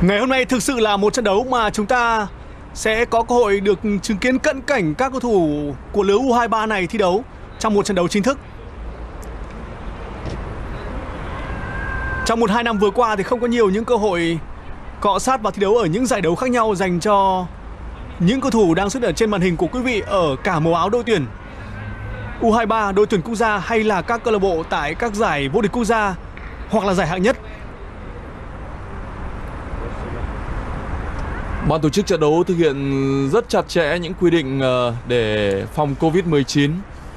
Ngày hôm nay thực sự là một trận đấu mà chúng ta sẽ có cơ hội được chứng kiến cận cảnh các cầu thủ của lứa U23 này thi đấu trong một trận đấu chính thức. Trong 1-2 năm vừa qua thì không có nhiều những cơ hội cọ sát và thi đấu ở những giải đấu khác nhau dành cho những cầu thủ đang xuất ở trên màn hình của quý vị ở cả màu áo đội tuyển U23, đội tuyển quốc gia hay là các câu lạc bộ tại các giải vô địch quốc gia hoặc là giải hạng nhất. Ban tổ chức trận đấu thực hiện rất chặt chẽ những quy định để phòng Covid-19.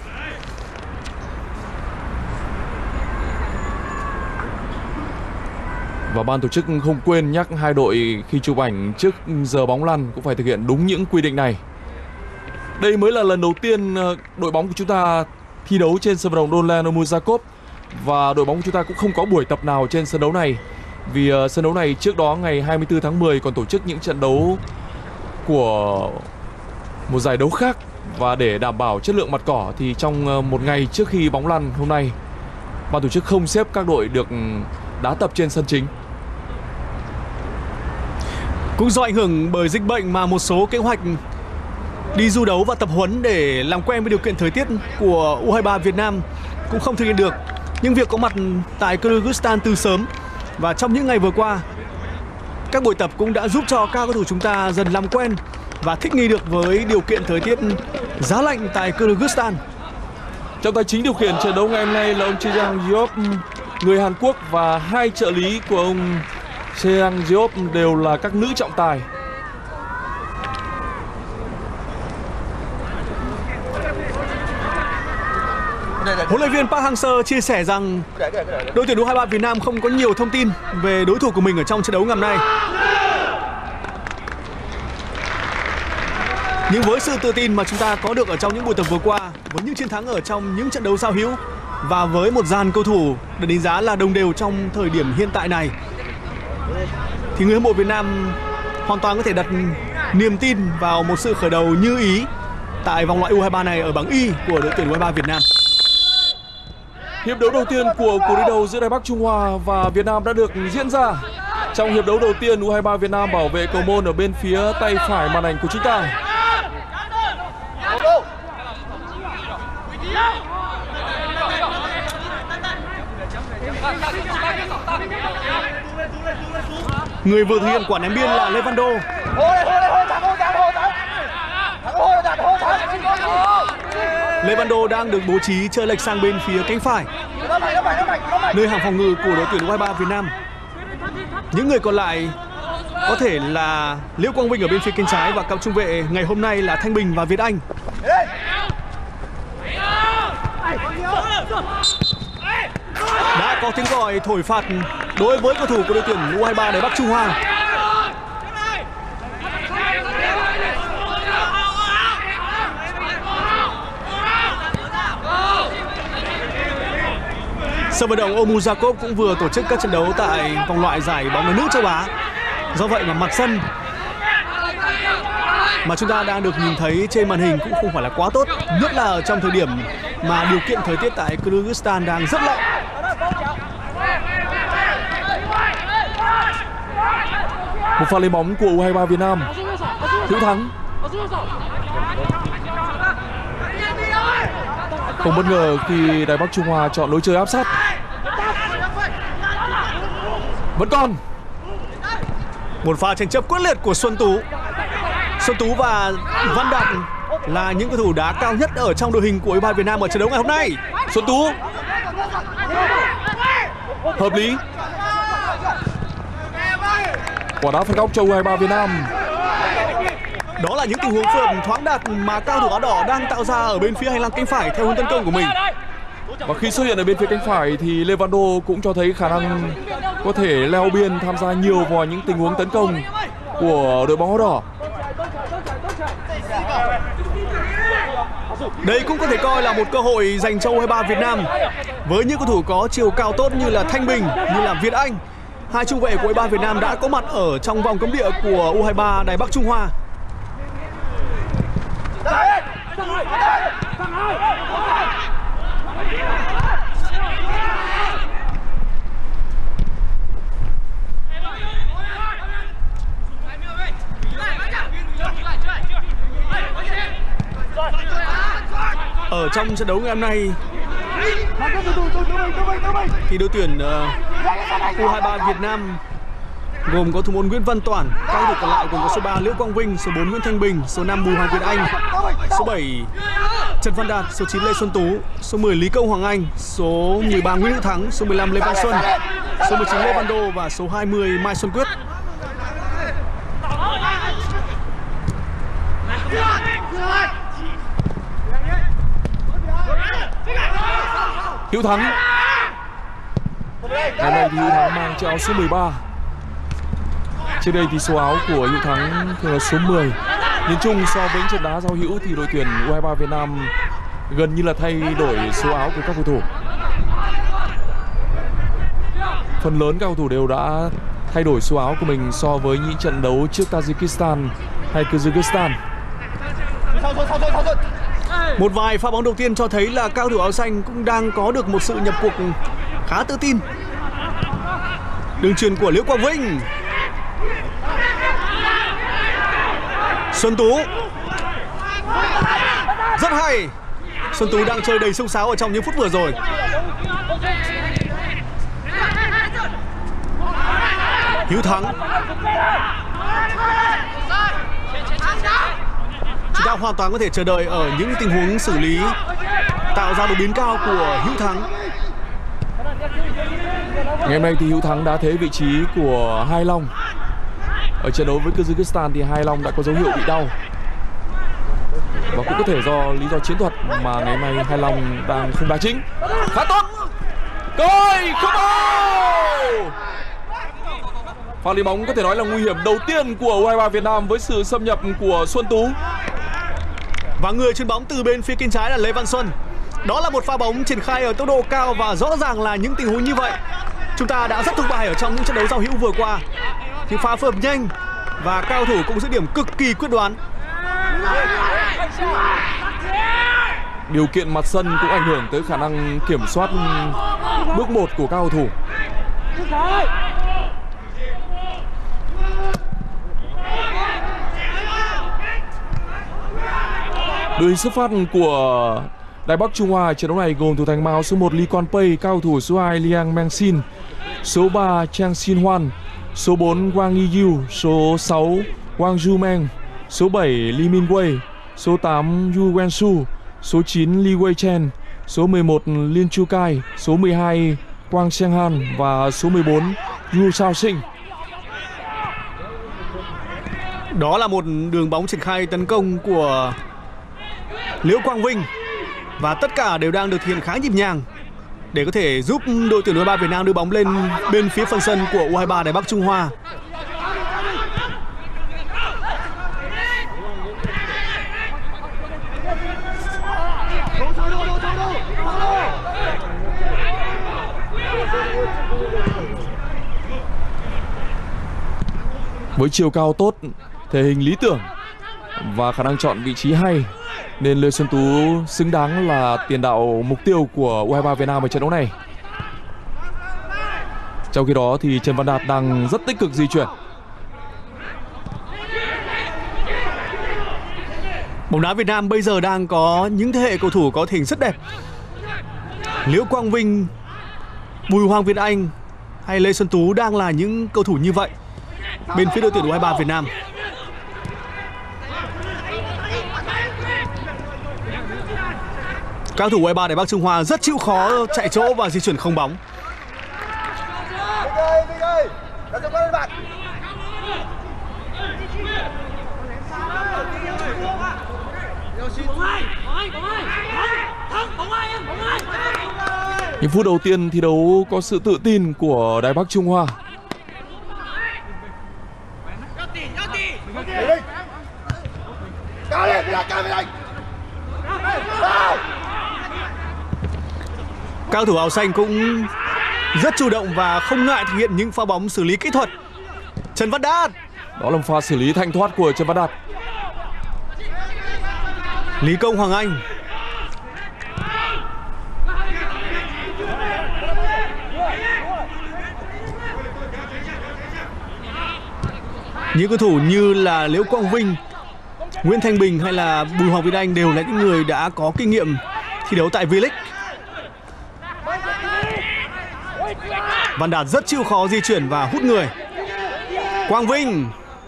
Và ban tổ chức không quên nhắc hai đội khi chụp ảnh trước giờ bóng lăn cũng phải thực hiện đúng những quy định này. Đây mới là lần đầu tiên đội bóng của chúng ta thi đấu trên sân vận động Don Mujakov và đội bóng của chúng ta cũng không có buổi tập nào trên sân đấu này. Vì sân đấu này trước đó ngày 24 tháng 10 còn tổ chức những trận đấu của một giải đấu khác. Và để đảm bảo chất lượng mặt cỏ thì trong một ngày trước khi bóng lăn hôm nay, ban tổ chức không xếp các đội được đá tập trên sân chính. Cũng do ảnh hưởng bởi dịch bệnh mà một số kế hoạch đi du đấu và tập huấn để làm quen với điều kiện thời tiết của U23 Việt Nam cũng không thực hiện được. Nhưng việc có mặt tại Kyrgyzstan từ sớm và trong những ngày vừa qua, các buổi tập cũng đã giúp cho các cầu thủ chúng ta dần làm quen và thích nghi được với điều kiện thời tiết giá lạnh tại Kyrgyzstan. Trọng tài chính điều khiển trận đấu ngày hôm nay là ông Chang Diop, người Hàn Quốc, và hai trợ lý của ông Chang Diop đều là các nữ trọng tài. Huấn luyện viên Park Hang-seo chia sẻ rằng đội tuyển U23 Việt Nam không có nhiều thông tin về đối thủ của mình ở trong trận đấu ngày hôm nay. Nhưng với sự tự tin mà chúng ta có được ở trong những buổi tập vừa qua, với những chiến thắng ở trong những trận đấu giao hữu và với một dàn cầu thủ được đánh giá là đồng đều trong thời điểm hiện tại này, thì người hâm mộ Việt Nam hoàn toàn có thể đặt niềm tin vào một sự khởi đầu như ý tại vòng loại U23 này ở bảng Y của đội tuyển U23 Việt Nam. Hiệp đấu đầu tiên của cuộc đối đầu giữa Đài Bắc Trung Hoa và Việt Nam đã được diễn ra. Trong hiệp đấu đầu tiên, U23 Việt Nam bảo vệ cầu môn ở bên phía tay phải màn ảnh của chúng ta. Người vừa thực hiện quả ném biên là Levando. Levando đang được bố trí chơi lệch sang bên phía cánh phải, nơi hàng phòng ngự của đội tuyển U23 Việt Nam. Những người còn lại có thể là Liễu Quang Vinh ở bên phía cánh trái và cặp trung vệ ngày hôm nay là Thanh Bình và Việt Anh. Đã có tiếng còi thổi phạt đối với cầu thủ của đội tuyển U23 Đài Bắc Trung Hoa. Sân vận động Omujakov cũng vừa tổ chức các trận đấu tại vòng loại giải bóng đá nữ châu Á. Do vậy mà mặt sân mà chúng ta đang được nhìn thấy trên màn hình cũng không phải là quá tốt, nhất là ở trong thời điểm mà điều kiện thời tiết tại Kyrgyzstan đang rất lạnh. Một pha lấy bóng của U23 Việt Nam. Hữu Thắng. Không bất ngờ khi Đài Bắc Trung Hoa chọn lối chơi áp sát. Vẫn còn một pha tranh chấp quyết liệt của Xuân Tú. Xuân Tú và Văn Đạt là những cầu thủ đá cao nhất ở trong đội hình của U23 Việt Nam ở trận đấu ngày hôm nay. Xuân Tú hợp lý. Quả đá phạt góc cho U23 Việt Nam. Đó là những tình huống phượt thoáng đạt mà cao thủ áo đỏ đang tạo ra ở bên phía hành lang cánh phải theo hướng tấn công của mình. Và khi xuất hiện ở bên phía cánh phải thì Levando cũng cho thấy khả năng có thể leo biên, tham gia nhiều vào những tình huống tấn công của đội bóng áo đỏ. Đây cũng có thể coi là một cơ hội dành cho U23 Việt Nam với những cầu thủ có chiều cao tốt như là Thanh Bình, như là Việt Anh. Hai trung vệ của U23 Việt Nam đã có mặt ở trong vòng cấm địa của U23 Đài Bắc Trung Hoa. ở trong trận đấu ngày hôm nay thì đội tuyển U23 Việt Nam gồm có thủ môn Nguyễn Văn Toản, các thủ còn lại gồm có số 3 Liễu Quang Vinh, số 4 Nguyễn Thanh Bình, số 5 Bùi Hoàng Việt Anh, số 7 Trần Văn Đạt, số 9 Lê Xuân Tú, số 10 Lý Công Hoàng Anh, số 13 Nguyễn Hữu Thắng, số 15 Lê Văn Xuân, số 19 Lê Văn Đô và số 20 Mai Xuân Quyết. Hữu Thắng. Ngày nay thì Hữu Thắng mang chiếc áo số 13. Trước đây thì số áo của Hữu Thắng thường là số 10. Nhìn chung so với trận đá giao hữu thì đội tuyển U23 Việt Nam gần như là thay đổi số áo của các cầu thủ. Phần lớn các cầu thủ đều đã thay đổi số áo của mình so với những trận đấu trước Tajikistan hay Kyrgyzstan. Một vài pha bóng đầu tiên cho thấy là cao thủ áo xanh cũng đang có được một sự nhập cuộc khá tự tin. Đường chuyền của Liễu Quang Vinh. Xuân Tú. Rất hay. Xuân Tú đang chơi đầy xông xáo ở trong những phút vừa rồi. Hữu Thắng. Chúng ta hoàn toàn có thể chờ đợi ở những tình huống xử lý tạo ra đột biến cao của Hữu Thắng. Ngày hôm nay thì Hữu Thắng đã thế vị trí của Hai Long. Ở trận đấu với Kyrgyzstan thì Hai Long đã có dấu hiệu bị đau. Và cũng có thể do lý do chiến thuật mà ngày hôm nay Hai Long đang không đá chính. Khá tốt. Coi không đâu. Pha đi bóng có thể nói là nguy hiểm đầu tiên của U23 Việt Nam với sự xâm nhập của Xuân Tú. Và người chuyền bóng từ bên phía cánh trái là Lê Văn Xuân. Đó là một pha bóng triển khai ở tốc độ cao và rõ ràng là những tình huống như vậy chúng ta đã rất thục bài ở trong những trận đấu giao hữu vừa qua. Những pha phối hợp nhanh và cao thủ cũng dứt điểm cực kỳ quyết đoán. Điều kiện mặt sân cũng ảnh hưởng tới khả năng kiểm soát bước 1 của các cầu thủ. Đội hình xuất phát của Đài Bắc Trung Hoa trận đấu này gồm thủ thành áo số 1 Lee Quan Pei, cao thủ số 2 Liang Meng Sin, số 3 Chang Xin Hoan, số 4 Wang Yiyu, số 6 Wang Zhu Meng, số 7 Lee Min Wei, số 8 Yu Wensu, số 9 Lee Wei Chen, số 11 Lin Chu Kai, số 12 Quang Xiang Han và số 14 Yu Sao Sinh. Đó là một đường bóng triển khai tấn công của Liễu Quang Vinh và tất cả đều đang được thực hiện khá nhịp nhàng để có thể giúp đội tuyển U23 Việt Nam đưa bóng lên bên phía phần sân của U23 Đài Bắc Trung Hoa. Với chiều cao tốt, thể hình lý tưởng và khả năng chọn vị trí hay nên Lê Xuân Tú xứng đáng là tiền đạo mục tiêu của U23 Việt Nam ở trận đấu này. Trong khi đó thì Trần Văn Đạt đang rất tích cực di chuyển. Bóng đá Việt Nam bây giờ đang có những thế hệ cầu thủ có thể hình rất đẹp. Liễu Quang Vinh, Bùi Hoàng Việt Anh hay Lê Xuân Tú đang là những cầu thủ như vậy bên phía đội tuyển U23 Việt Nam. Các thủ U23 Đài Bắc Trung Hoa rất chịu khó chạy chỗ và di chuyển không bóng. Những phút đầu tiên thi đấu có sự tự tin của Đài Bắc Trung Hoa. Cao thủ áo xanh cũng rất chủ động và không ngại thực hiện những pha bóng xử lý kỹ thuật. Trần Văn Đạt. Đó là một pha xử lý thanh thoát của Trần Văn Đạt. Lý Công Hoàng Anh. Những cầu thủ như là Liễu Quang Vinh, Nguyễn Thanh Bình hay là Bùi Hoàng Việt Anh đều là những người đã có kinh nghiệm thi đấu tại V-League. Văn Đạt rất chịu khó di chuyển và hút người. Quang Vinh.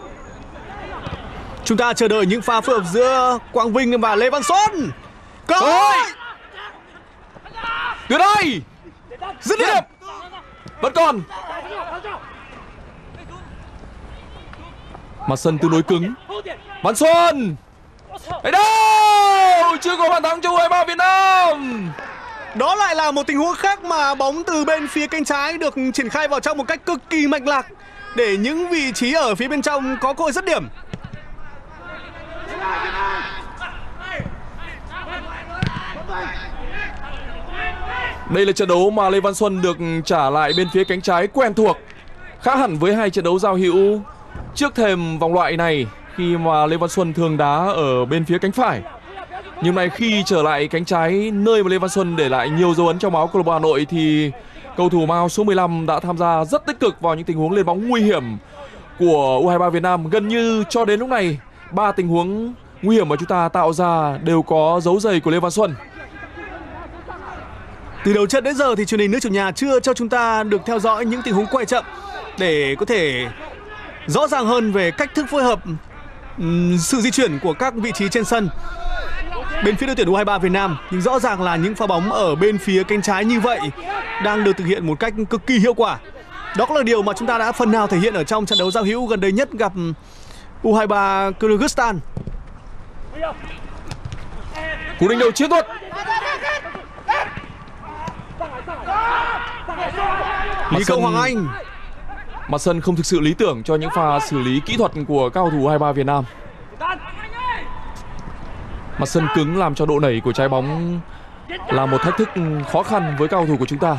Chúng ta chờ đợi những pha phối hợp giữa Quang Vinh và Lê Văn Xuân. Cơ hội. Tuyệt vời. Dứt điểm. Vẫn còn. Mặt sân tương đối cứng. Văn Xuân. Ấy đâu, chưa có bàn thắng cho U23 Việt Nam. Đó lại là một tình huống khác mà bóng từ bên phía cánh trái được triển khai vào trong một cách cực kỳ mạch lạc để những vị trí ở phía bên trong có cơ hội dứt điểm. Đây là trận đấu mà Lê Văn Xuân được trả lại bên phía cánh trái quen thuộc, khác hẳn với hai trận đấu giao hữu trước thềm vòng loại này khi mà Lê Văn Xuân thường đá ở bên phía cánh phải. Nhưng này khi trở lại cánh trái, nơi mà Lê Văn Xuân để lại nhiều dấu ấn trong áo câu lạc bộ Hà Nội, thì cầu thủ mang áo số 15 đã tham gia rất tích cực vào những tình huống lên bóng nguy hiểm của U23 Việt Nam. Gần như cho đến lúc này, 3 tình huống nguy hiểm mà chúng ta tạo ra đều có dấu giày của Lê Văn Xuân. Từ đầu trận đến giờ thì truyền hình nước chủ nhà chưa cho chúng ta được theo dõi những tình huống quay chậm để có thể rõ ràng hơn về cách thức phối hợp, sự di chuyển của các vị trí trên sân bên phía đội tuyển U23 Việt Nam. Nhưng rõ ràng là những pha bóng ở bên phía cánh trái như vậy đang được thực hiện một cách cực kỳ hiệu quả. Đó cũng là điều mà chúng ta đã phần nào thể hiện ở trong trận đấu giao hữu gần đây nhất gặp U23 Kyrgyzstan. Cú đánh đầu chiến thuật. Lý Công Hoàng Anh. Mặt sân không thực sự lý tưởng cho những pha xử lý kỹ thuật của các cầu thủ U23 Việt Nam. Mặt sân cứng làm cho độ nảy của trái bóng là một thách thức khó khăn với các cầu thủ của chúng ta.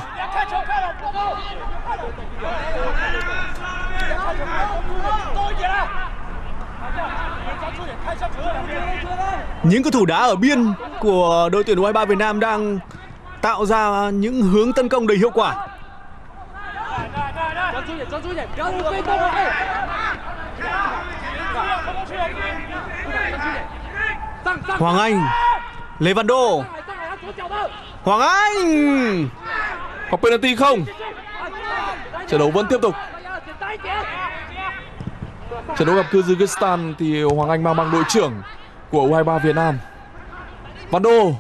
Những cầu thủ đá ở biên của đội tuyển U23 Việt Nam đang tạo ra những hướng tấn công đầy hiệu quả. Hoàng Anh, Lê Văn Đô. Hoàng Anh. Có penalty không? Trận đấu vẫn tiếp tục. Trận đấu gặp Kyrgyzstan thì Hoàng Anh mang đội trưởng của U23 Việt Nam. Văn Đô.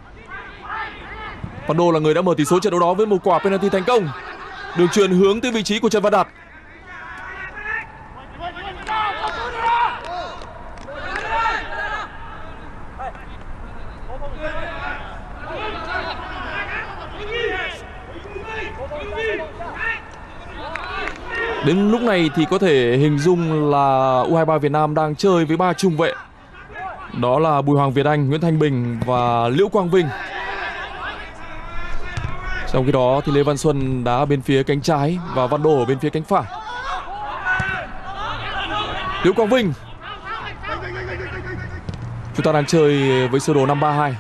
Văn Đô là người đã mở tỷ số trận đấu đó với một quả penalty thành công. Đường chuyền hướng tới vị trí của Trần Văn Đạt. Đến lúc này thì có thể hình dung là U23 Việt Nam đang chơi với 3 trung vệ. Đó là Bùi Hoàng Việt Anh, Nguyễn Thanh Bình và Liễu Quang Vinh. Trong khi đó thì Lê Văn Xuân đá bên phía cánh trái và Văn Đô ở bên phía cánh phải. Liễu Quang Vinh. Chúng ta đang chơi với sơ đồ 5-3-2.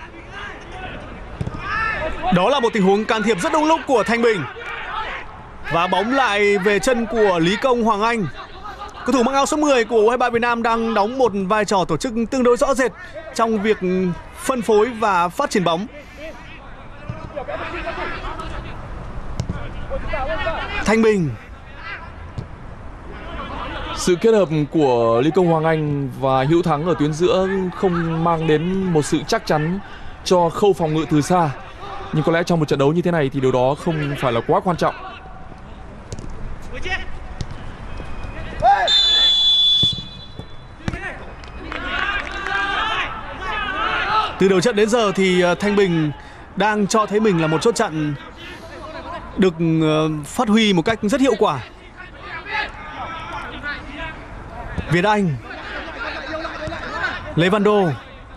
Đó là một tình huống can thiệp rất đúng lúc của Thanh Bình. Và bóng lại về chân của Lý Công Hoàng Anh. Cầu thủ mang áo số 10 của U23 Việt Nam đang đóng một vai trò tổ chức tương đối rõ rệt trong việc phân phối và phát triển bóng. Thanh Bình. Sự kết hợp của Lý Công Hoàng Anh và Hữu Thắng ở tuyến giữa không mang đến một sự chắc chắn cho khâu phòng ngự từ xa. Nhưng có lẽ trong một trận đấu như thế này thì điều đó không phải là quá quan trọng. Từ đầu trận đến giờ thì Thanh Bình đang cho thấy mình là một chốt chặn được phát huy một cách rất hiệu quả. Việt Anh, Lê Văn Đô.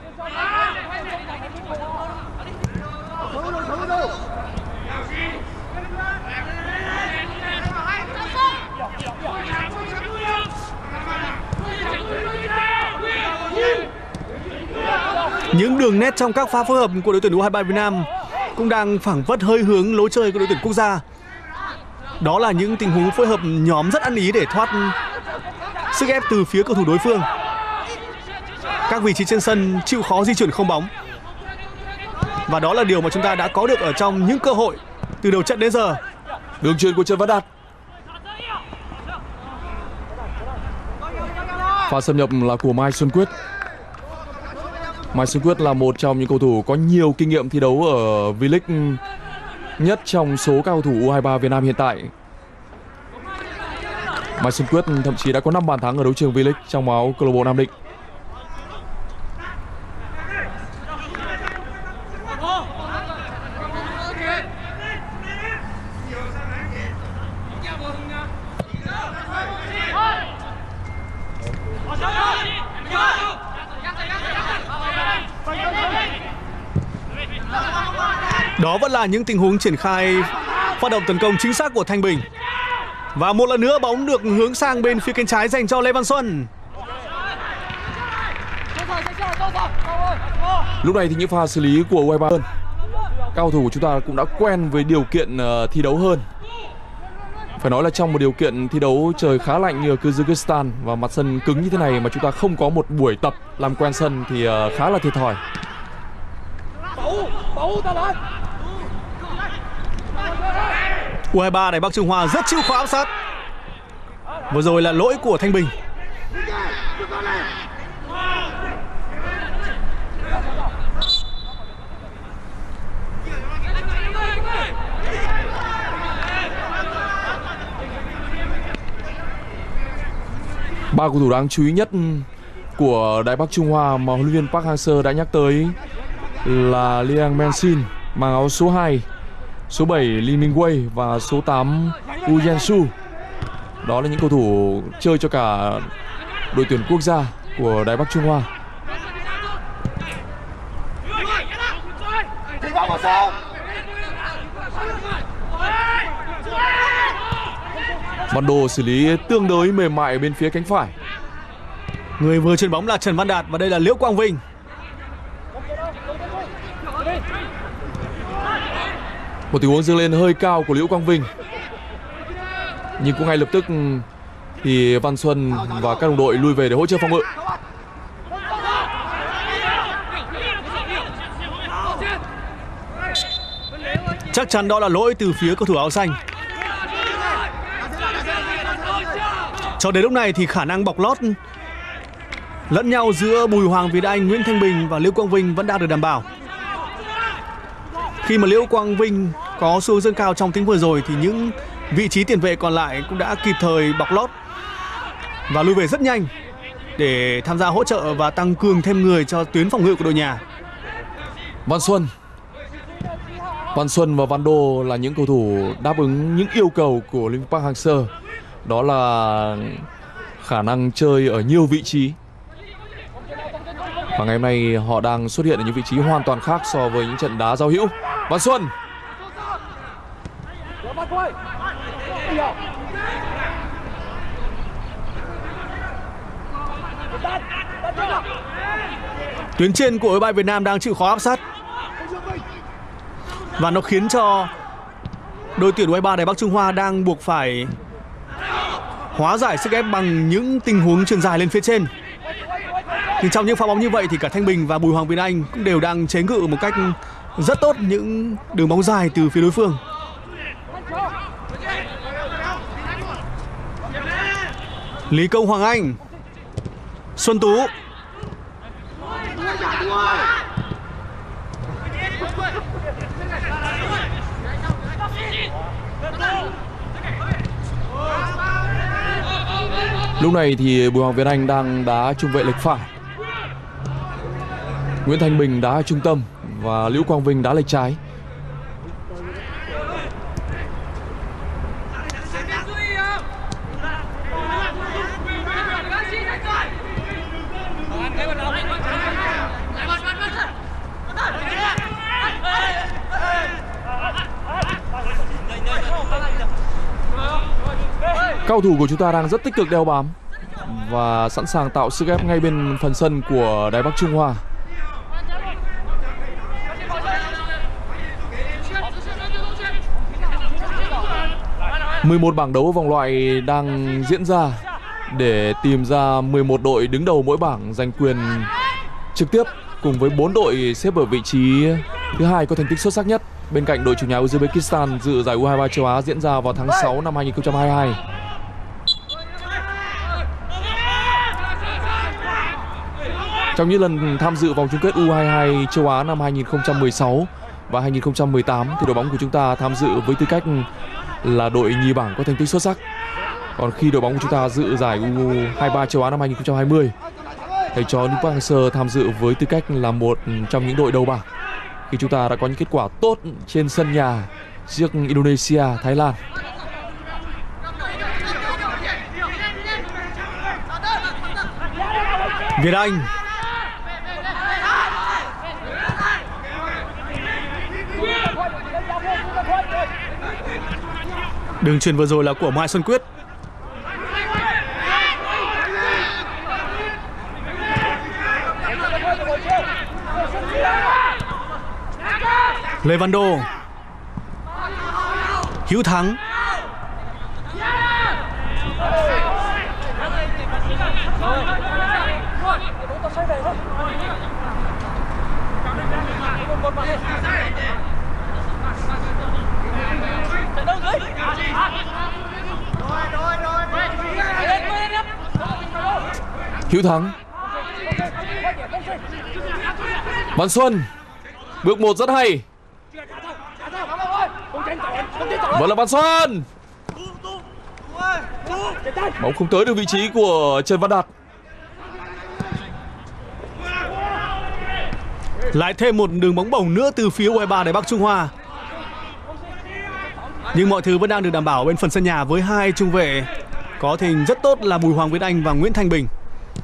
Những đường nét trong các pha phối hợp của đội tuyển U23 Việt Nam cũng đang phảng phất hơi hướng lối chơi của đội tuyển quốc gia. Đó là những tình huống phối hợp nhóm rất ăn ý để thoát sức ép từ phía cầu thủ đối phương. Các vị trí trên sân chịu khó di chuyển không bóng. Và đó là điều mà chúng ta đã có được ở trong những cơ hội từ đầu trận đến giờ. Đường chuyền của Trần Văn Đạt. Pha xâm nhập là của Mai Xuân Quyết. Mai Xuân Quyết là một trong những cầu thủ có nhiều kinh nghiệm thi đấu ở V-League nhất trong số các cầu thủ U23 Việt Nam hiện tại. Mai Xuân Quyết thậm chí đã có 5 bàn thắng ở đấu trường V-League trong áo câu lạc bộ Nam Định. Đó vẫn là những tình huống triển khai phát động tấn công chính xác của Thanh Bình. Và một lần nữa bóng được hướng sang bên phía cánh trái dành cho Lê Văn Xuân. Lúc này thì những pha xử lý của U23 hơn. Các cầu thủ của chúng ta cũng đã quen với điều kiện thi đấu hơn. Phải nói là trong một điều kiện thi đấu trời khá lạnh như ở Kyrgyzstan và mặt sân cứng như thế này mà chúng ta không có một buổi tập làm quen sân thì khá là thiệt thòi. U23 Đài Bắc Trung Hoa rất chịu khó áp sát. Vừa rồi là lỗi của Thanh Bình. Ba cầu thủ đáng chú ý nhất của Đài Bắc Trung Hoa mà huấn luyện viên Park Hang-seo đã nhắc tới là Liang Mensin mang áo số 2, số 7 Lee Min-wei và số 8 Woo Yen-su. Đó là những cầu thủ chơi cho cả đội tuyển quốc gia của Đài Bắc Trung Hoa. Văn Đô xử lý tương đối mềm mại bên phía cánh phải. Người vừa chuyền bóng là Trần Văn Đạt và đây là Liễu Quang Vinh. Một tình huống dâng lên hơi cao của Liễu Quang Vinh. Nhưng cũng ngay lập tức thì Văn Xuân và các đồng đội lui về để hỗ trợ phòng ngự. Chắc chắn đó là lỗi từ phía cầu thủ áo xanh. Cho đến lúc này thì khả năng bọc lót lẫn nhau giữa Bùi Hoàng Việt Anh, Nguyễn Thanh Bình và Liễu Quang Vinh vẫn đang được đảm bảo. Khi mà Liễu Quang Vinh có xu hướng dâng cao trong tiếng vừa rồi thì những vị trí tiền vệ còn lại cũng đã kịp thời bọc lót và lui về rất nhanh để tham gia hỗ trợ và tăng cường thêm người cho tuyến phòng ngự của đội nhà. Văn Xuân và Văn Đô là những cầu thủ đáp ứng những yêu cầu của huấn luyện viên Park Hang-seo. Đó là khả năng chơi ở nhiều vị trí. Và ngày hôm nay họ đang xuất hiện ở những vị trí hoàn toàn khác so với những trận đá giao hữu. Văn Xuân. Tuyến trên của U23 Việt Nam đang chịu khó áp sát. Và nó khiến cho đội tuyển U23 Đài Bắc Trung Hoa đang buộc phải hóa giải sức ép bằng những tình huống chuyền dài lên phía trên. Thì trong những pha bóng như vậy thì cả Thanh Bình và Bùi Hoàng Việt Anh cũng đều đang chế ngự một cách rất tốt những đường bóng dài từ phía đối phương. Lý Công Hoàng Anh, Xuân Tú. Lúc này thì Bùi Hoàng Việt Anh đang đá trung vệ lệch phải, Nguyễn Thanh Bình đá trung tâm và Liễu Quang Vinh đá lệch trái. Cầu thủ của chúng ta đang rất tích cực đeo bám và sẵn sàng tạo sức ép ngay bên phần sân của Đài Bắc Trung Hoa. "11 bảng đấu vòng loại đang diễn ra để tìm ra 11 đội đứng đầu mỗi bảng giành quyền trực tiếp cùng với 4 đội xếp ở vị trí thứ hai có thành tích xuất sắc nhất bên cạnh đội chủ nhà Uzbekistan dự giải U23 châu Á diễn ra vào tháng 6 năm 2022. Trong những lần tham dự vòng chung kết U22 châu Á năm 2016 và 2018 thì đội bóng của chúng ta tham dự với tư cách là đội nhì bảng có thành tích xuất sắc. Còn khi đội bóng của chúng ta dự giải U23 châu Á năm 2020, thầy trò Nick Hang-seo tham dự với tư cách là một trong những đội đầu bảng khi chúng ta đã có những kết quả tốt trên sân nhà trước Indonesia, Thái Lan. Việt Anh. Đường chuyền vừa rồi là của Mai Xuân Quyết. Lê Văn Đô. Hữu Thắng. Hữu Thắng. Văn Xuân. Bước 1 rất hay. Vẫn là Văn Xuân. Bóng không tới được vị trí của Trần Văn Đạt. Lại thêm một đường bóng bổng nữa từ phía U23 Đài Bắc Trung Hoa. Nhưng mọi thứ vẫn đang được đảm bảo bên phần sân nhà với hai trung vệ có thể hình rất tốt là Bùi Hoàng Việt Anh và Nguyễn Thanh Bình.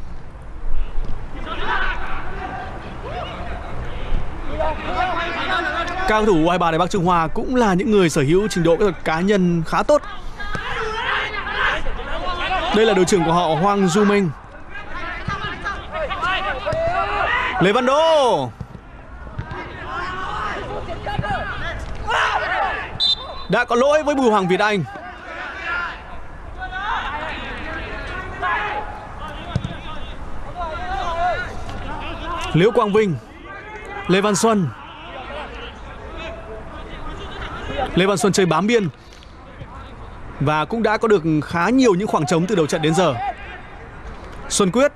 Các cầu thủ U23 Đài Bắc Trung Hoa cũng là những người sở hữu trình độ kỹ thuật cá nhân khá tốt. Đây là đội trưởng của họ Hoàng Du Minh. Lê Văn Đô. Đã có lỗi với Bùi Hoàng Việt Anh. Liễu Quang Vinh. Lê Văn Xuân. Lê Văn Xuân chơi bám biên và cũng đã có được khá nhiều những khoảng trống từ đầu trận đến giờ. Xuân Quyết.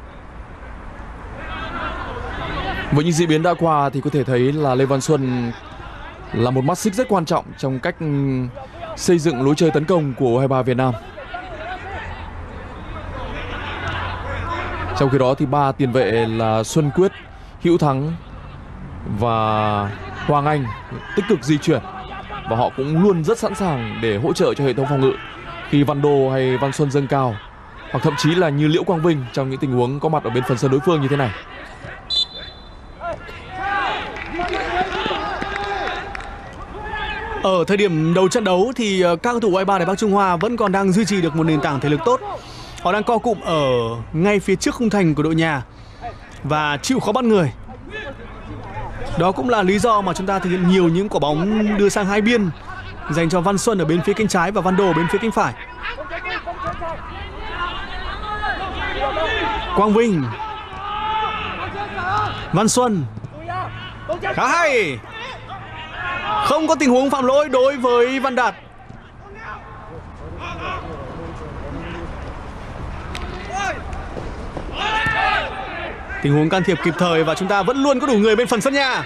Với những diễn biến đã qua thì có thể thấy là Lê Văn Xuân là một mắt xích rất quan trọng trong cách xây dựng lối chơi tấn công của U23 Việt Nam. Trong khi đó thì ba tiền vệ là Xuân Quyết, Hữu Thắng và Hoàng Anh tích cực di chuyển và họ cũng luôn rất sẵn sàng để hỗ trợ cho hệ thống phòng ngự khi Văn Đô hay Văn Xuân dâng cao, hoặc thậm chí là như Liễu Quang Vinh trong những tình huống có mặt ở bên phần sân đối phương như thế này. Ở thời điểm đầu trận đấu thì các cầu thủ U23 Đài Bắc Trung Hoa vẫn còn đang duy trì được một nền tảng thể lực tốt. Họ đang co cụm ở ngay phía trước khung thành của đội nhà và chịu khó bắt người. Đó cũng là lý do mà chúng ta thực hiện nhiều những quả bóng đưa sang hai biên dành cho Văn Xuân ở bên phía cánh trái và Văn Đô ở bên phía cánh phải. Quang Vinh. Văn Xuân. Khá hay. Không có tình huống phạm lỗi đối với Văn Đạt. Tình huống can thiệp kịp thời và chúng ta vẫn luôn có đủ người bên phần sân nhà.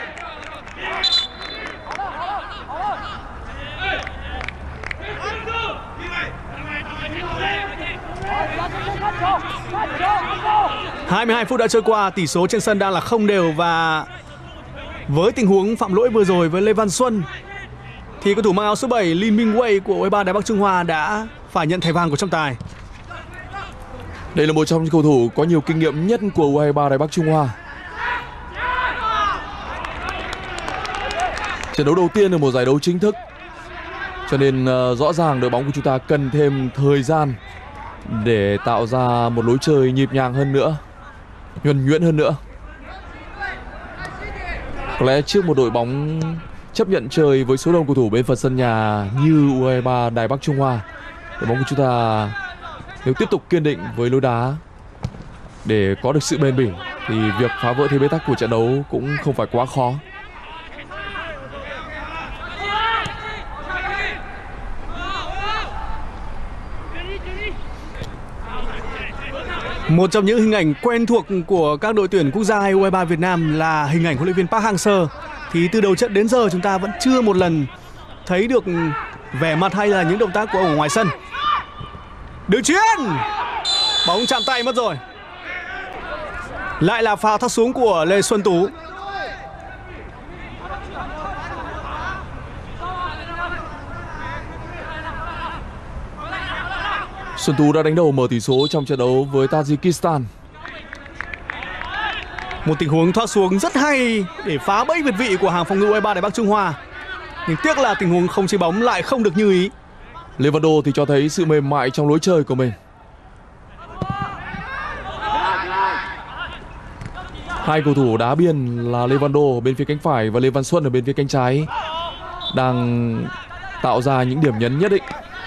...22 phút đã trôi qua, tỷ số trên sân đang là không đều và với tình huống phạm lỗi vừa rồi với Lê Văn Xuân thì cầu thủ mang áo số 7 Lee Minh Wei của U23 Đài Bắc Trung Hoa đã phải nhận thẻ vàng của trọng tài. Đây là một trong những cầu thủ có nhiều kinh nghiệm nhất của U23 Đài Bắc Trung Hoa. Trận đấu đầu tiên ở một giải đấu chính thức, cho nên rõ ràng đội bóng của chúng ta cần thêm thời gian để tạo ra một lối chơi nhịp nhàng hơn nữa, nhuần nhuyễn hơn nữa. Có lẽ trước một đội bóng chấp nhận chơi với số đông cầu thủ bên phần sân nhà như U23 Đài Bắc Trung Hoa, đội bóng của chúng ta nếu tiếp tục kiên định với lối đá để có được sự bền bỉ thì việc phá vỡ thế bế tắc của trận đấu cũng không phải quá khó. Một trong những hình ảnh quen thuộc của các đội tuyển quốc gia hay U23 Việt Nam là hình ảnh huấn luyện viên Park Hang-seo. Thì từ đầu trận đến giờ chúng ta vẫn chưa một lần thấy được vẻ mặt hay là những động tác của ông ở ngoài sân. Đường chuyền, bóng chạm tay mất rồi. Lại là pha thoát xuống của Lê Xuân Tú. Xuân Tú đã đánh đầu mở tỷ số trong trận đấu với Tajikistan. Một tình huống thoát xuống rất hay để phá bẫy việt vị của hàng phòng ngự U23 Đài Bắc Trung Hoa. Nhưng tiếc là tình huống không chế bóng lại không được như ý. Levando thì cho thấy sự mềm mại trong lối chơi của mình. Hai cầu thủ đá biên là Levando bên phía cánh phải và Lê Văn Xuân ở bên phía cánh trái đang tạo ra những điểm nhấn nhất định.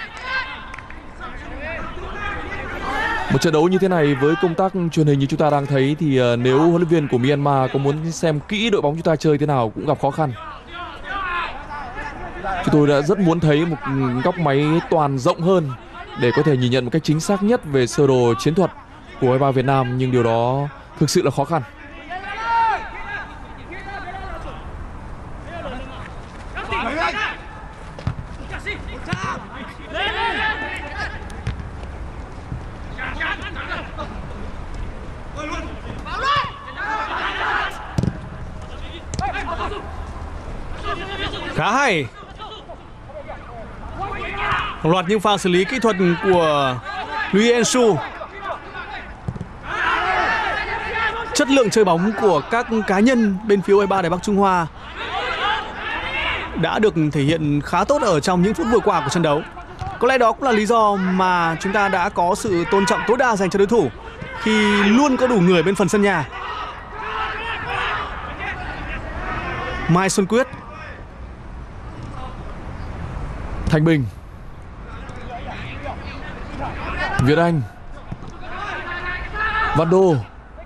Một trận đấu như thế này với công tác truyền hình như chúng ta đang thấy thì nếu huấn luyện viên của Myanmar có muốn xem kỹ đội bóng chúng ta chơi thế nào cũng gặp khó khăn. Chúng tôi đã rất muốn thấy một góc máy toàn rộng hơn để có thể nhìn nhận một cách chính xác nhất về sơ đồ chiến thuật của U23 Việt Nam, nhưng điều đó thực sự là khó khăn. Khá hay. Một loạt những pha xử lý kỹ thuật của Lee Ensu. Chất lượng chơi bóng của các cá nhân bên phía U23 Đài Bắc Trung Hoa đã được thể hiện khá tốt ở trong những phút vừa qua của trận đấu. Có lẽ đó cũng là lý do mà chúng ta đã có sự tôn trọng tối đa dành cho đối thủ khi luôn có đủ người bên phần sân nhà. Mai Xuân Quyết, Thanh Bình, Việt Anh, Văn Đô,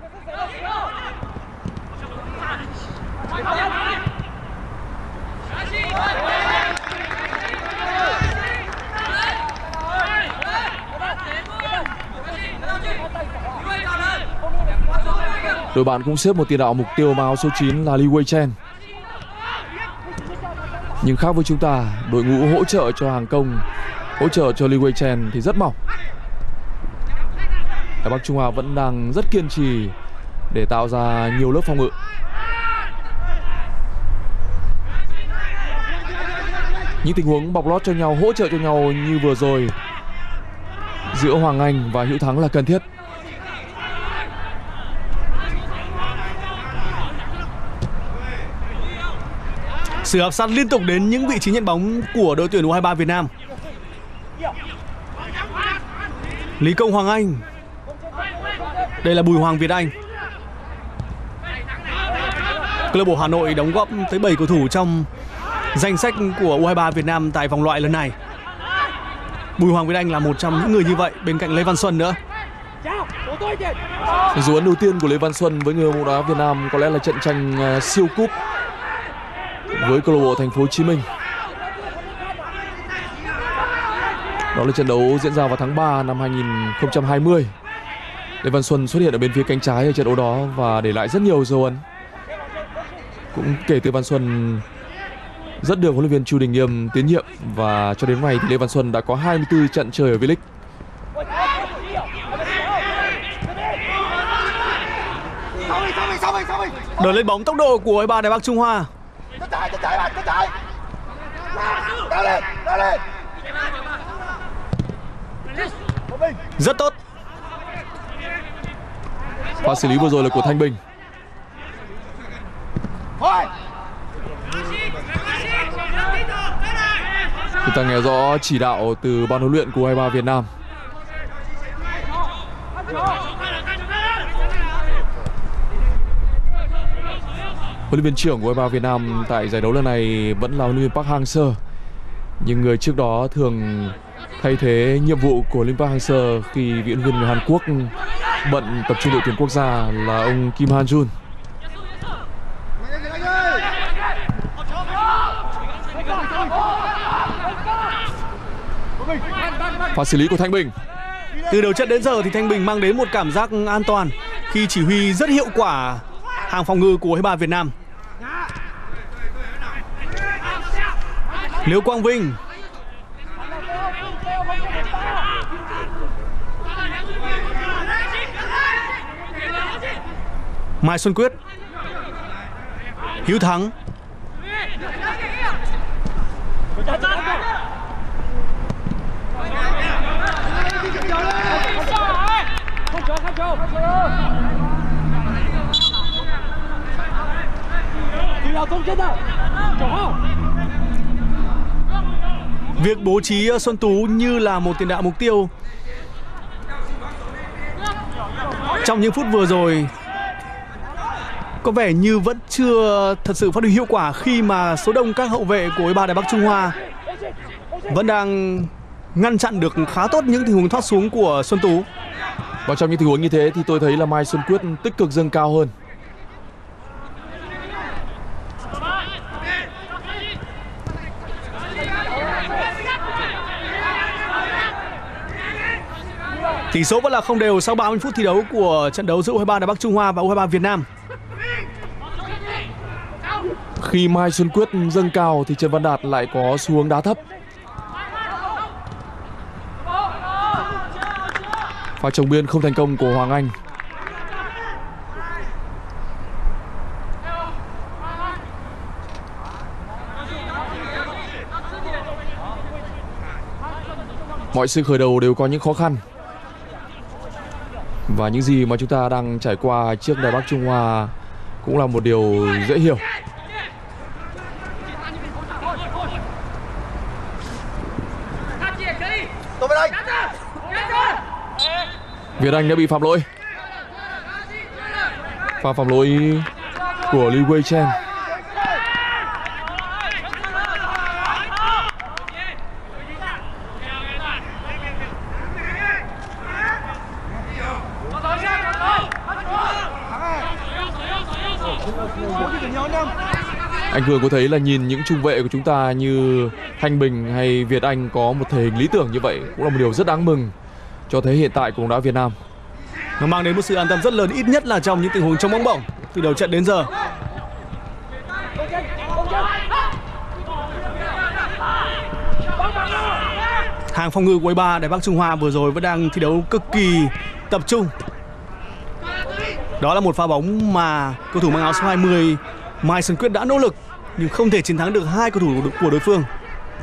đội bạn cũng xếp một tiền đạo mục tiêu mang áo số 9 là Lee Wei Chen. Nhưng khác với chúng ta, đội ngũ hỗ trợ cho hàng công, hỗ trợ cho Lee Wei Chen thì rất mỏng. Đài Bắc Trung Hoa vẫn đang rất kiên trì để tạo ra nhiều lớp phòng ngự. Những tình huống bọc lót cho nhau, hỗ trợ cho nhau như vừa rồi giữa Hoàng Anh và Hữu Thắng là cần thiết. Sự áp sát liên tục đến những vị trí nhận bóng của đội tuyển U23 Việt Nam. Lý Công Hoàng Anh. Đây là Bùi Hoàng Việt Anh. Câu lạc bộ Hà Nội đóng góp tới 7 cầu thủ trong danh sách của U23 Việt Nam tại vòng loại lần này. Bùi Hoàng Việt Anh là một trong những người như vậy bên cạnh Lê Văn Xuân nữa. Dấu ấn đầu tiên của Lê Văn Xuân với người hâm mộ đá Việt Nam có lẽ là trận tranh siêu cúp với câu lạc bộ Thành phố Hồ Chí Minh. Đó là trận đấu diễn ra vào tháng 3 năm 2020. Lê Văn Xuân xuất hiện ở bên phía cánh trái ở trận đấu đó và để lại rất nhiều dấu ấn. Cũng kể từ Văn Xuân rất được huấn luyện viên Chu Đình Nghiêm tín nhiệm và cho đến nay thì Lê Văn Xuân đã có 24 trận chơi ở V-League. Đợt lên bóng tốc độ của U23 Đài Bắc Trung Hoa. Rất tốt. Pha xử lý vừa rồi là của Thanh Bình. Chúng ta nghe rõ chỉ đạo từ ban huấn luyện của U23 Việt Nam. Huấn luyện viên trưởng của U23 Việt Nam tại giải đấu lần này vẫn là huấn luyện viên Park Hang-seo. Nhưng người trước đó thường thay thế nhiệm vụ của huấn luyện viên Park Hang-seo khi vị huấn luyện viên người Hàn Quốc bận tập trung đội tuyển quốc gia là ông Kim Han-jun. Pha xử lý của Thanh Bình. Từ đầu trận đến giờ thì Thanh Bình mang đến một cảm giác an toàn khi chỉ huy rất hiệu quả hàng phòng ngự của U23 Việt Nam. Liễu Quang Vinh, Mai Xuân Quyết, Hiếu Thắng, việc bố trí Xuân Tú như là một tiền đạo mục tiêu trong những phút vừa rồi có vẻ như vẫn chưa thật sự phát huy hiệu quả, khi mà số đông các hậu vệ của U23 Đài Bắc Trung Hoa vẫn đang ngăn chặn được khá tốt những tình huống thoát xuống của Xuân Tú. Và trong những tình huống như thế thì tôi thấy là Mai Xuân Quyết tích cực dâng cao hơn. Tỷ số vẫn là không đều sau 30 phút thi đấu của trận đấu giữa U23 Đài Bắc Trung Hoa và U23 Việt Nam. Khi Mai Xuân Quyết dâng cao thì Trần Văn Đạt lại có xu hướng đá thấp. Pha chồng biên không thành công của Hoàng Anh. Mọi sự khởi đầu đều có những khó khăn. Và những gì mà chúng ta đang trải qua trước Đài Bắc Trung Hoa cũng là một điều dễ hiểu. Việt Anh đã bị phạm lỗi. Pha phạm lỗi của Liu Wei Chen. Anh Cường có thấy là nhìn những trung vệ của chúng ta như Thanh Bình hay Việt Anh có một thể hình lý tưởng như vậy cũng là một điều rất đáng mừng cho thế hiện tại của bóng đá Việt Nam. Nó mang đến một sự an tâm rất lớn, ít nhất là trong những tình huống trong bóng bổng từ đầu trận đến giờ. Hàng phòng ngự của U23 Đài Bắc Trung Hoa vừa rồi vẫn đang thi đấu cực kỳ tập trung. Đó là một pha bóng mà cầu thủ mang áo số 20 Mai Xuân Quyết đã nỗ lực nhưng không thể chiến thắng được hai cầu thủ của đối phương.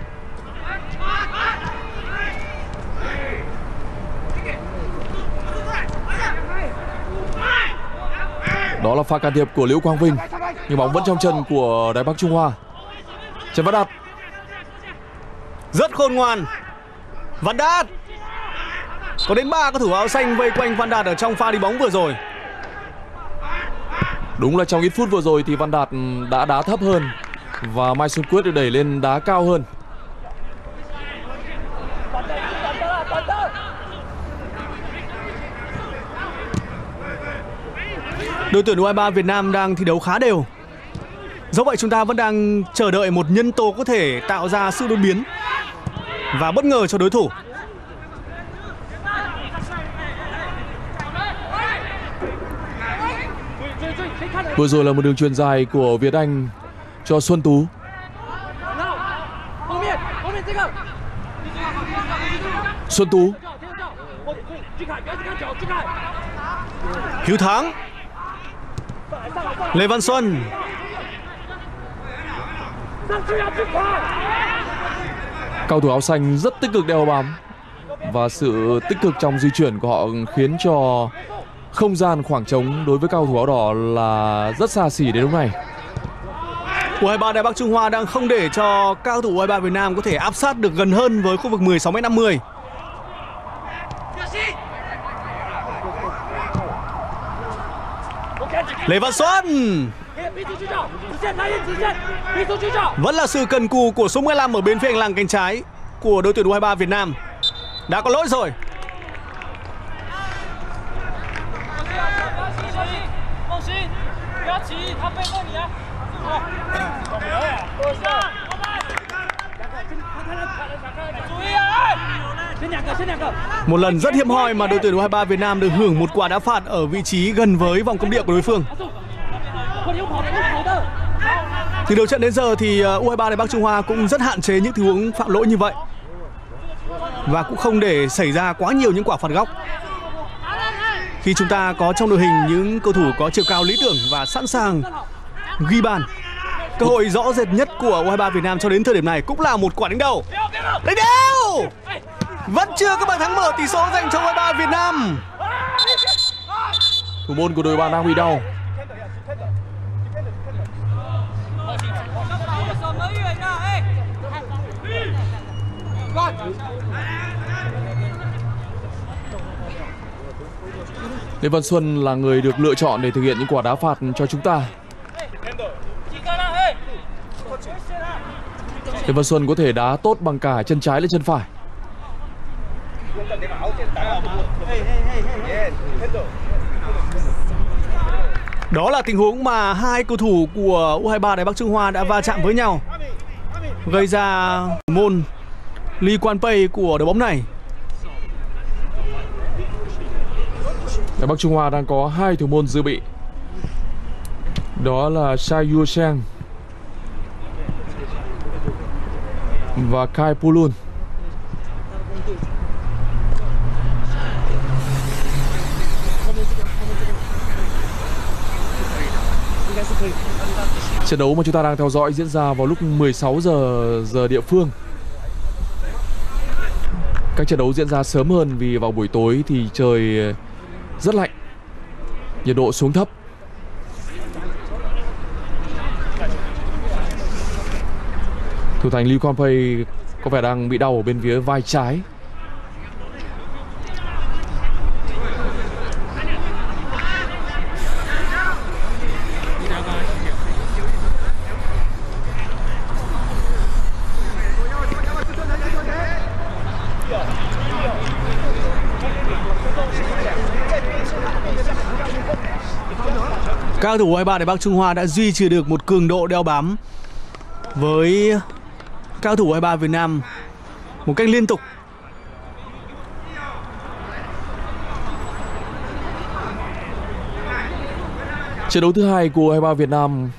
Đó là pha can thiệp của Liễu Quang Vinh, nhưng bóng vẫn trong chân của Đài Bắc Trung Hoa. Trần Văn Đạt rất khôn ngoan. Văn Đạt, có đến 3 cầu thủ áo xanh vây quanh Văn Đạt ở trong pha đi bóng vừa rồi. Đúng là trong ít phút vừa rồi thì Văn Đạt đã đá thấp hơn và Mai Xuân Quyết được đẩy lên đá cao hơn. Đội tuyển U23 Việt Nam đang thi đấu khá đều. Do vậy chúng ta vẫn đang chờ đợi một nhân tố có thể tạo ra sự đột biến và bất ngờ cho đối thủ. Vừa rồi là một đường chuyền dài của Việt Anh cho Xuân Tú. Xuân Tú, Hiếu Thắng, Lê Văn Xuân. cầu thủ áo xanh rất tích cực đeo bám và sự tích cực trong di chuyển của họ khiến cho không gian khoảng trống đối với cầu thủ áo đỏ là rất xa xỉ đến lúc này. U23 Đài Bắc Trung Hoa đang không để cho các cầu thủ U23 Việt Nam có thể áp sát được gần hơn với khu vực 16m50. Lê Văn Xuân, vẫn là sự cần cù của số 15 ở bên phía hành lang cánh trái của đội tuyển U23 Việt Nam. Đã có lỗi rồi. Một lần rất hiếm hoi mà đội tuyển U23 Việt Nam được hưởng một quả đá phạt ở vị trí gần với vòng cấm địa của đối phương. Từ đầu trận đến giờ thì U23 Đài Bắc Trung Hoa cũng rất hạn chế những tình huống phạm lỗi như vậy và cũng không để xảy ra quá nhiều những quả phạt góc. Khi chúng ta có trong đội hình những cầu thủ có chiều cao lý tưởng và sẵn sàng ghi bàn. Cơ hội rõ rệt nhất của U23 Việt Nam cho đến thời điểm này cũng là một quả đánh đầu. Đánh đầu! Vẫn chưa có bàn thắng mở tỷ số dành cho U23 Việt Nam. Thủ môn của đội bạn đang bị đau. Lê Văn Xuân là người được lựa chọn để thực hiện những quả đá phạt cho chúng ta. Lê Văn Xuân có thể đá tốt bằng cả chân trái lẫn chân phải. Đó là tình huống mà hai cầu thủ của U23 Đài Bắc Trung Hoa đã va chạm với nhau, gây ra môn Lee Kwan Pei của đội bóng này. Đài Bắc Trung Hoa đang có hai thủ môn dự bị. Đó là Sai Yu Sheng và Kai Pulun. Trận đấu mà chúng ta đang theo dõi diễn ra vào lúc 16 giờ địa phương. Các trận đấu diễn ra sớm hơn vì vào buổi tối thì trời rất lạnh, nhiệt độ xuống thấp. Thủ thành Lee Kwan Pei có vẻ đang bị đau ở bên phía vai trái. Các cầu thủ U23 Đài Bắc Trung Hoa đã duy trì được một cường độ đeo bám với các cầu thủ U23 Việt Nam một cách liên tục. Trận đấu thứ hai của U23 Việt Nam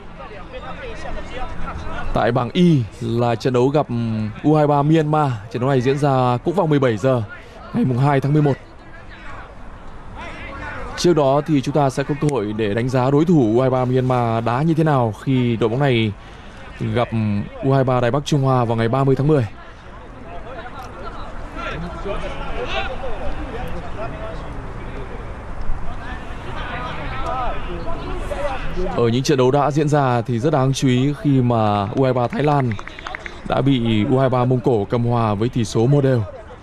tại bảng Y là trận đấu gặp U23 Myanmar. Trận đấu này diễn ra cũng vào 17 giờ ngày 2 tháng 11. Trước đó thì chúng ta sẽ có cơ hội để đánh giá đối thủ U23 Myanmar đá như thế nào khi đội bóng này gặp U23 Đài Bắc Trung Hoa vào ngày 30 tháng 10. Ở những trận đấu đã diễn ra thì rất đáng chú ý khi mà U23 Thái Lan đã bị U23 Mông Cổ cầm hòa với tỷ số 1-1.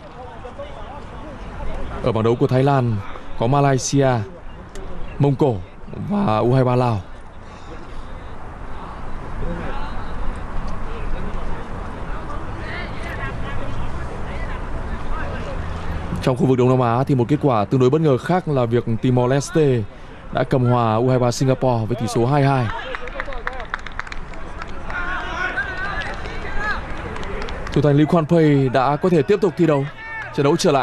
Ở bảng đấu của Thái Lan có Malaysia, Mông Cổ và U23 Lào. Trong khu vực Đông Nam Á thì một kết quả tương đối bất ngờ khác là việc Timor-Leste đã cầm hòa U23 Singapore với tỷ số 2-2. Thủ thành Lee Kwan Pei đã có thể tiếp tục thi đấu, trận đấu trở lại.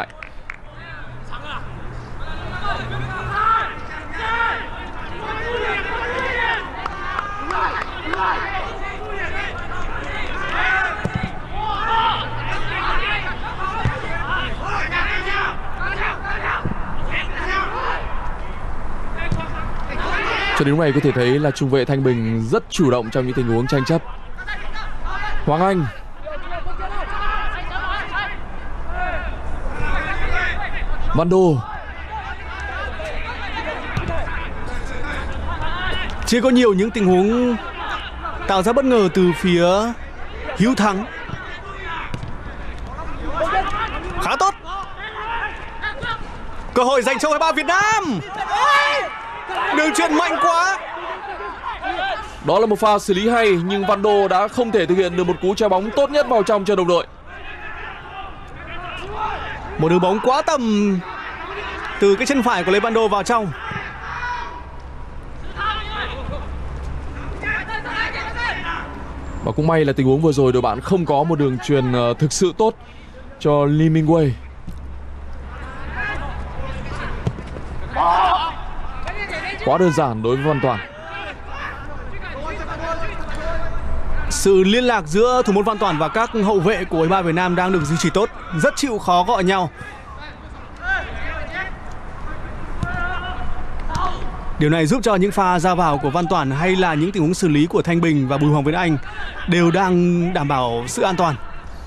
Cho đến lúc này có thể thấy là trung vệ Thanh Bình rất chủ động trong những tình huống tranh chấp. Hoàng Anh. Văn Đô. Chưa có nhiều những tình huống tạo ra bất ngờ từ phía Hiếu Thắng. Khá tốt. Cơ hội dành cho U23 Việt Nam. Đường chuyền mạnh quá. Đó là một pha xử lý hay nhưng Văn Đô đã không thể thực hiện được một cú chuyền bóng tốt nhất vào trong cho đồng đội. Một đường bóng quá tầm từ cái chân phải của Lê Văn Đô vào trong. Và cũng may là tình huống vừa rồi đội bạn không có một đường chuyền thực sự tốt cho Lee Min-wei. Quá đơn giản đối với Văn Toản. Sự liên lạc giữa thủ môn Văn Toản và các hậu vệ của U23 Việt Nam đang được duy trì tốt, rất chịu khó gọi nhau. Điều này giúp cho những pha ra vào của Văn Toản hay là những tình huống xử lý của Thanh Bình và Bùi Hoàng Việt Anh đều đang đảm bảo sự an toàn.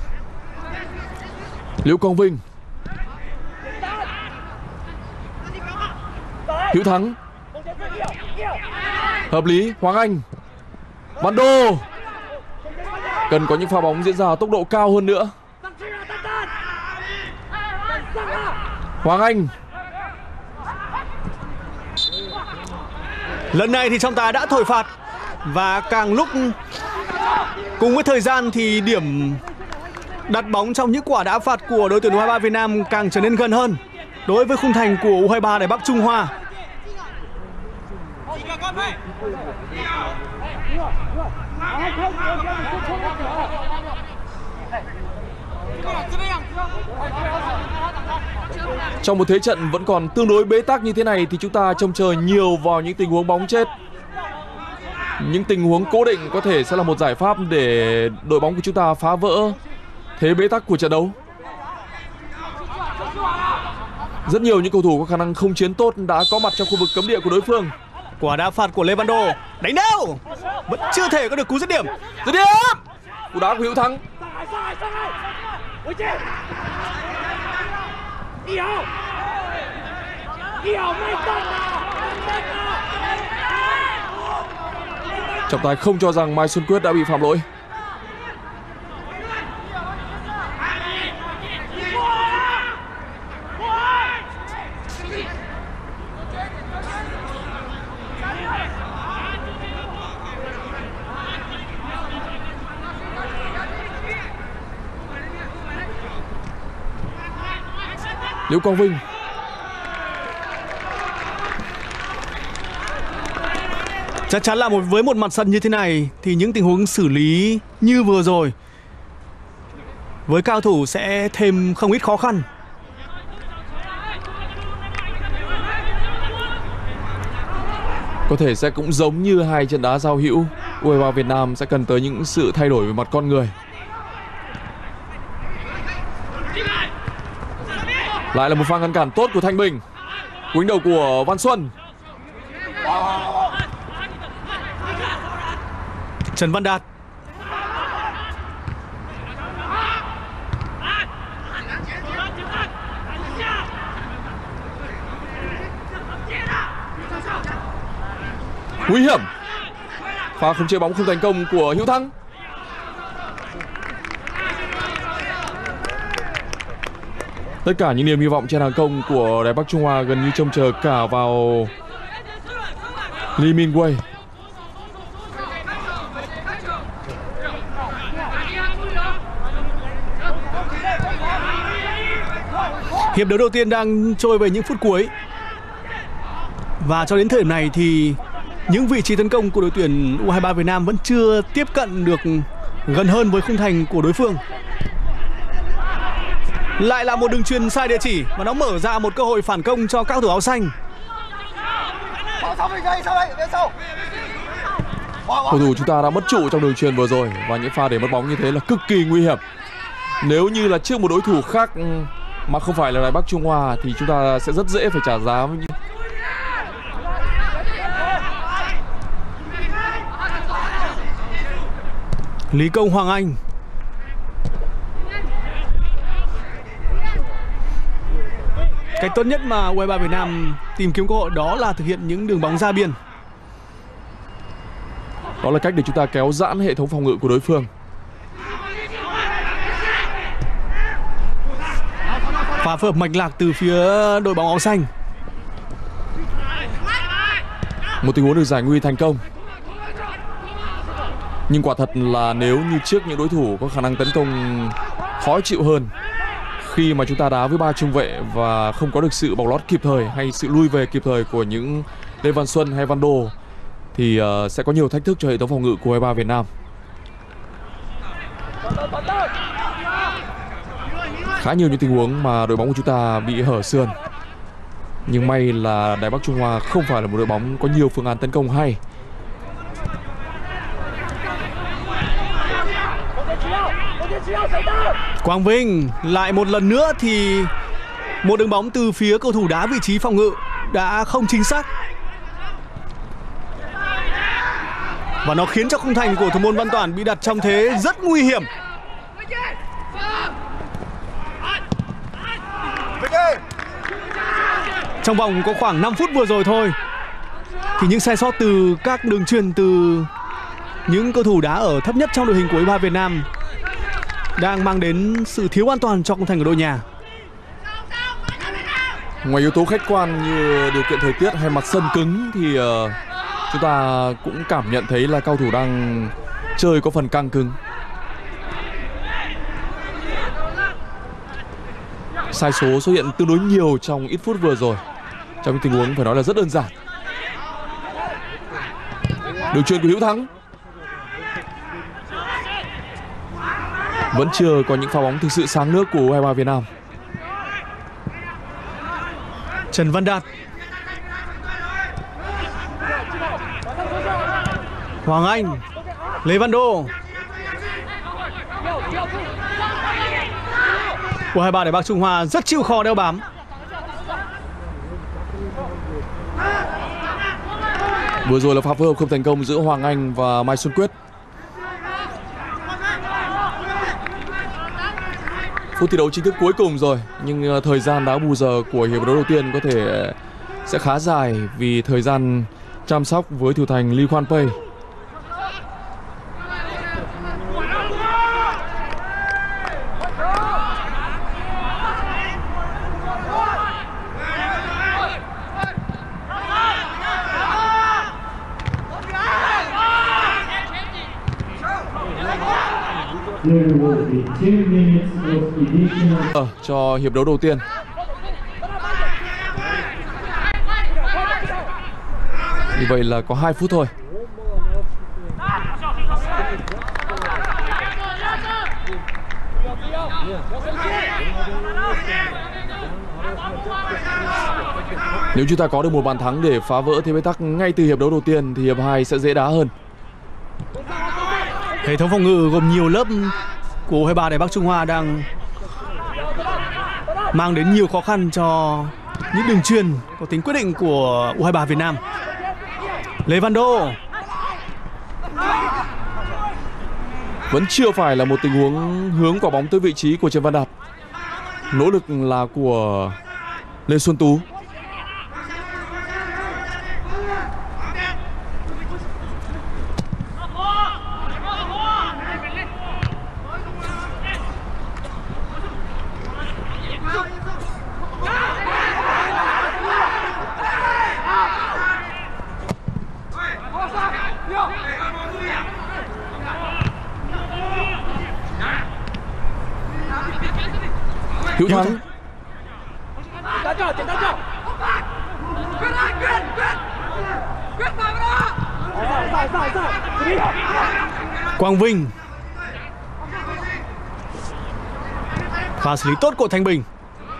Liễu Quang Vinh, Hữu Thắng, hợp lý. Hoàng Anh, Văn Đô. Cần có những pha bóng diễn ra tốc độ cao hơn nữa. Hoàng Anh. Lần này thì trọng tài đã thổi phạt, và càng lúc cùng với thời gian thì điểm đặt bóng trong những quả đá phạt của đội tuyển U23 Việt Nam càng trở nên gần hơn đối với khung thành của U23 Đài Bắc Trung Hoa. Trong một thế trận vẫn còn tương đối bế tắc như thế này thì chúng ta trông chờ nhiều vào những tình huống bóng chết. Những tình huống cố định có thể sẽ là một giải pháp để đội bóng của chúng ta phá vỡ thế bế tắc của trận đấu. Rất nhiều những cầu thủ có khả năng không chiến tốt đã có mặt trong khu vực cấm địa của đối phương. Quả đá phạt của Lê Văn Đô, đánh đâu vẫn chưa thể có được cú dứt điểm. Dứt điểm. Cú đá của Hữu Thắng. Trọng tài không cho rằng Mai Xuân Quyết đã bị phạm lỗi. Liễu Quang Vinh, chắc chắn là với một mặt sân như thế này thì những tình huống xử lý như vừa rồi với cao thủ sẽ thêm không ít khó khăn. có thể sẽ cũng giống như hai trận đá giao hữu, U23 Việt Nam sẽ cần tới những sự thay đổi về mặt con người. Lại là một pha ngăn cản tốt của Thanh Bình. Cú đánh đầu của Văn Xuân. Trần Văn Đạt. Nguy hiểm. Pha không chế bóng không thành công của Hữu Thắng. Tất cả những niềm hy vọng trên hàng công của Đài Bắc Trung Hoa gần như trông chờ cả vào Lee Min-wei. Hiệp đấu đầu tiên đang trôi về những phút cuối. Và cho đến thời điểm này thì những vị trí tấn công của đội tuyển U23 Việt Nam vẫn chưa tiếp cận được gần hơn với khung thành của đối phương. Lại là một đường chuyền sai địa chỉ và nó mở ra một cơ hội phản công cho các cầu thủ áo xanh. Cầu thủ chúng ta đã mất trụ trong đường chuyền vừa rồi và những pha để mất bóng như thế là cực kỳ nguy hiểm. Nếu như là trước một đối thủ khác mà không phải là Đài Bắc Trung Hoa thì chúng ta sẽ rất dễ phải trả giá. Lý Công Hoàng Anh. Cách tốt nhất mà U23 Việt Nam tìm kiếm cơ hội đó là thực hiện những đường bóng ra biên. Đó là cách để chúng ta kéo giãn hệ thống phòng ngự của đối phương. Pha phối hợp mạch lạc từ phía đội bóng áo xanh. Một tình huống được giải nguy thành công. Nhưng quả thật là nếu như trước những đối thủ có khả năng tấn công khó chịu hơn, khi mà chúng ta đá với 3 trung vệ và không có được sự bọc lót kịp thời hay sự lui về kịp thời của những Lê Văn Xuân hay Văn Đô thì sẽ có nhiều thách thức cho hệ thống phòng ngự của U23 Việt Nam. Khá nhiều những tình huống mà đội bóng của chúng ta bị hở sườn. Nhưng may là Đài Bắc Trung Hoa không phải là một đội bóng có nhiều phương án tấn công hay. Quang Vinh lại một lần nữa thì một đường bóng từ phía cầu thủ đá vị trí phòng ngự đã không chính xác. Và nó khiến cho khung thành của thủ môn Văn Toản bị đặt trong thế rất nguy hiểm. Trong vòng có khoảng 5 phút vừa rồi thôi thì những sai sót từ các đường chuyền từ những cầu thủ đá ở thấp nhất trong đội hình của U23 Việt Nam đang mang đến sự thiếu an toàn cho khung thành của đội nhà. Ngoài yếu tố khách quan như điều kiện thời tiết hay mặt sân cứng thì chúng ta cũng cảm nhận thấy là cao thủ đang chơi có phần căng cứng. Sai số xuất hiện tương đối nhiều trong ít phút vừa rồi, trong tình huống phải nói là rất đơn giản. Đường chuyền của Hữu Thắng. Vẫn chưa có những pha bóng thực sự sáng nước của U23 Việt Nam. Trần Văn Đạt, Hoàng Anh, Lê Văn Đô. U23 Đài Bắc Trung Hoa rất chịu khó đeo bám. Vừa rồi là pha phối hợp không thành công giữa Hoàng Anh và Mai Xuân Quyết. Phút thi đấu chính thức cuối cùng rồi, nhưng thời gian đá bù giờ của hiệp đấu đầu tiên có thể sẽ khá dài vì thời gian chăm sóc với thủ thành Lee Kwan Pei. Cho hiệp đấu đầu tiên. Như vậy là có 2 phút thôi. Nếu chúng ta có được một bàn thắng để phá vỡ thế bế tắc ngay từ hiệp đấu đầu tiên thì hiệp 2 sẽ dễ đá hơn. Hệ thống phòng ngự gồm nhiều lớp của U23 Đài Bắc Trung Hoa đang mang đến nhiều khó khăn cho những đường chuyền có tính quyết định của U23 Việt Nam. Lê Văn Đô. Vẫn chưa phải là một tình huống hướng quả bóng tới vị trí của Trần Văn Đạt. Nỗ lực là của Lê Xuân Tú. Hữu Thắng. Quang Vinh. Pha xử lý tốt của Thanh Bình.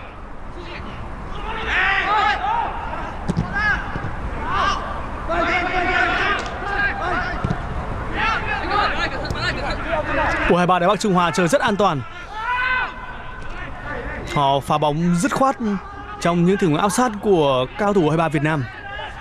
U23 Đài Bắc Trung Hoa chơi rất an toàn. Họ phá bóng dứt khoát trong những tình huống áp sát của cao thủ U23 Việt Nam.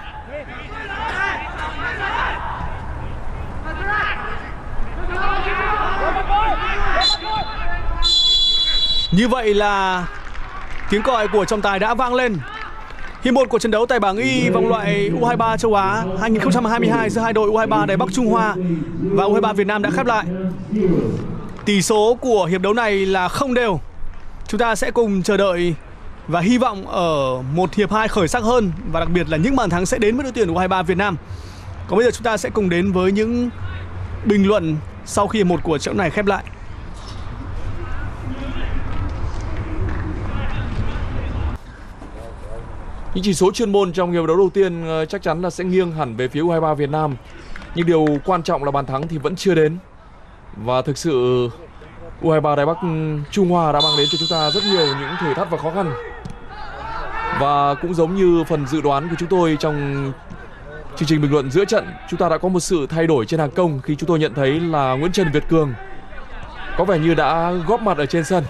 Như vậy là tiếng còi của trọng tài đã vang lên. Hiệp 1 của trận đấu tại bảng Y vòng loại U23 châu Á 2022 giữa hai đội U23 Đài Bắc Trung Hoa và U23 Việt Nam đã khép lại. Tỷ số của hiệp đấu này là không đều. Chúng ta sẽ cùng chờ đợi và hy vọng ở một hiệp 2 khởi sắc hơn, và đặc biệt là những bàn thắng sẽ đến với đội tuyển U23 Việt Nam. Còn bây giờ chúng ta sẽ cùng đến với những bình luận sau khi hiệp 1 của trận này khép lại. Những chỉ số chuyên môn trong hiệp đấu đầu tiên chắc chắn là sẽ nghiêng hẳn về phía U23 Việt Nam. Nhưng điều quan trọng là bàn thắng thì vẫn chưa đến. Và thực sự U23 Đài Bắc Trung Hoa đã mang đến cho chúng ta rất nhiều những thử thách và khó khăn. Và cũng giống như phần dự đoán của chúng tôi trong chương trình bình luận giữa trận, chúng ta đã có một sự thay đổi trên hàng công khi chúng tôi nhận thấy là Nguyễn Trần Việt Cường có vẻ như đã góp mặt ở trên sân.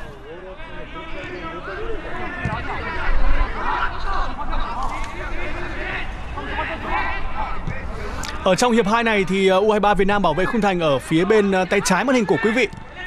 Ở trong hiệp 2 này thì U23 Việt Nam bảo vệ khung thành ở phía bên tay trái màn hình của quý vị.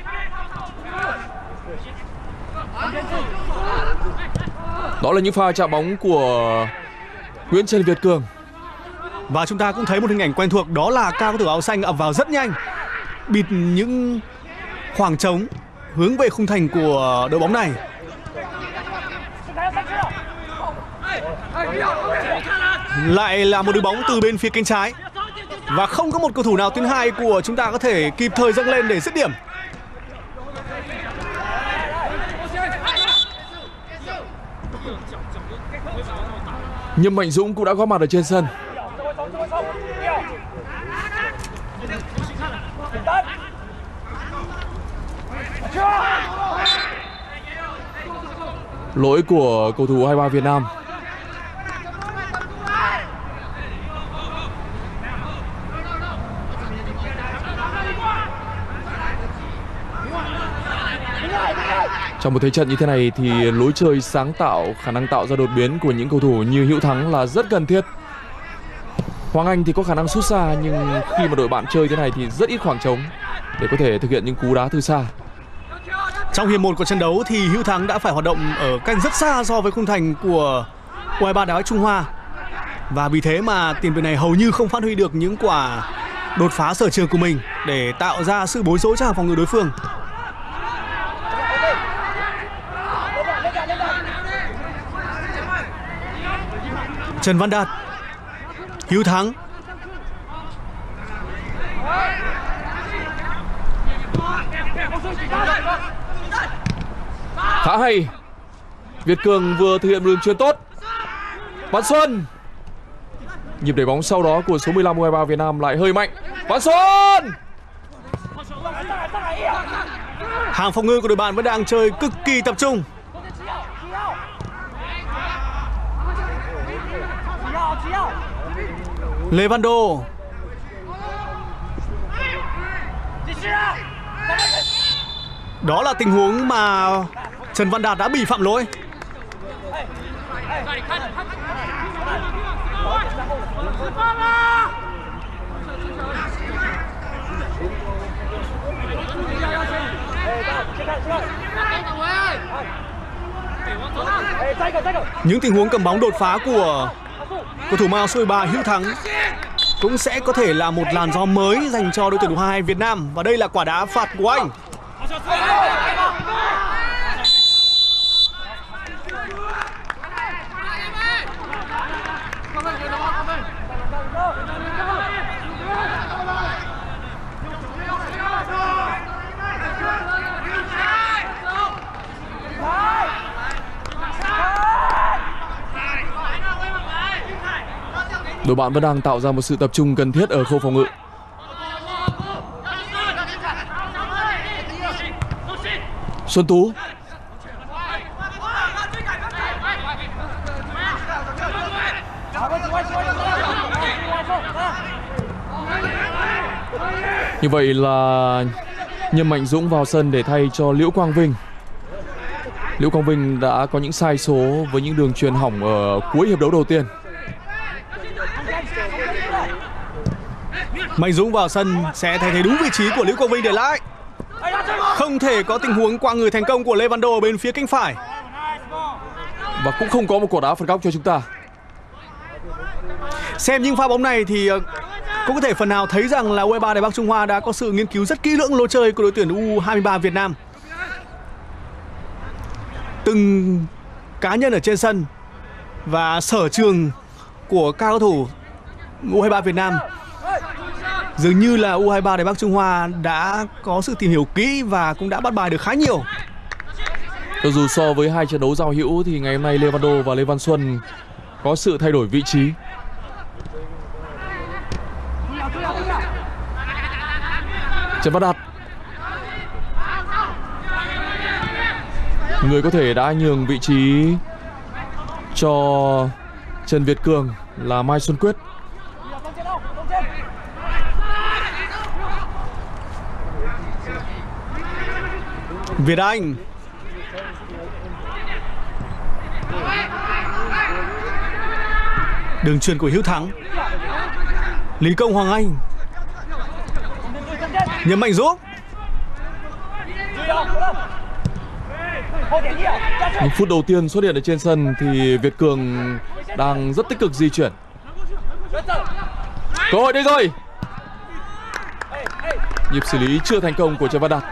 Đó là những pha chạm bóng của Nguyễn Trần Việt Cường. Và chúng ta cũng thấy một hình ảnh quen thuộc, đó là cao cầu thủ áo xanh ập vào rất nhanh, bịt những khoảng trống hướng về khung thành của đội bóng này. Lại là một đường bóng từ bên phía cánh trái. Và không có một cầu thủ nào tuyến 2 của chúng ta có thể kịp thời dâng lên để dứt điểm. Nhâm Mạnh Dũng cũng đã góp mặt ở trên sân. Lỗi của cầu thủ U23 Việt Nam. Trong một thế trận như thế này thì lối chơi sáng tạo, khả năng tạo ra đột biến của những cầu thủ như Hữu Thắng là rất cần thiết. Hoàng Anh thì có khả năng sút xa, nhưng khi mà đội bạn chơi thế này thì rất ít khoảng trống để có thể thực hiện những cú đá từ xa. Trong hiệp 1 của trận đấu thì Hữu Thắng đã phải hoạt động ở cách rất xa so với khung thành của U23 Đài Bắc Trung Hoa. Và vì thế mà tiền vệ này hầu như không phát huy được những quả đột phá sở trường của mình để tạo ra sự bối rối cho hàng phòng ngự đối phương. Trần Văn Đạt, Hữu Thắng, khá hay. Việt Cường vừa thực hiện đường chuyền tốt. Văn Xuân. Nhịp đẩy bóng sau đó của số 15 U23 Việt Nam lại hơi mạnh. Văn Xuân. hàng phòng ngự của đội bạn vẫn đang chơi cực kỳ tập trung. Lê Văn Đô. Đó là tình huống mà Trần Văn Đạt đã bị phạm lỗi. Những tình huống cầm bóng đột phá của cầu thủ mang số 13 Hữu Thắng cũng sẽ có thể là một làn gió mới dành cho đội tuyển U22 Việt Nam. Và đây là quả đá phạt của anh. Đội bạn vẫn đang tạo ra một sự tập trung cần thiết ở khâu phòng ngự. Xuân Tú. Như vậy là Nhâm Mạnh Dũng vào sân để thay cho Liễu Quang Vinh. Liễu Quang Vinh đã có những sai số với những đường chuyền hỏng ở cuối hiệp đấu đầu tiên. Mạnh Dũng vào sân sẽ thay thế đúng vị trí của Liễu Quang Vinh để lại. Không thể có tình huống qua người thành công của Lê Văn Đô ở bên phía cánh phải. Và cũng không có một quả đá phạt góc cho chúng ta. Xem những pha bóng này thì cũng có thể phần nào thấy rằng là U23 Đài Bắc Trung Hoa đã có sự nghiên cứu rất kỹ lưỡng lối chơi của đội tuyển U23 Việt Nam. Từng cá nhân ở trên sân và sở trường của các cầu thủ U23 Việt Nam dường như là U23 Đài Bắc Trung Hoa đã có sự tìm hiểu kỹ và cũng đã bắt bài được khá nhiều. Cho dù so với hai trận đấu giao hữu thì ngày hôm nay Lê Văn Đô và Lê Văn Xuân có sự thay đổi vị trí. Trần Văn Đạt. Người có thể đã nhường vị trí cho Trần Việt Cường là Mai Xuân Quyết. Việt Anh. Đường chuyền của Hữu Thắng. Lý Công Hoàng Anh. Nhâm Mạnh Dũng. Những phút đầu tiên xuất hiện ở trên sân thì Việt Cường đang rất tích cực di chuyển. Cơ hội đây rồi. Nhịp xử lý chưa thành công của Trần Văn Đạt.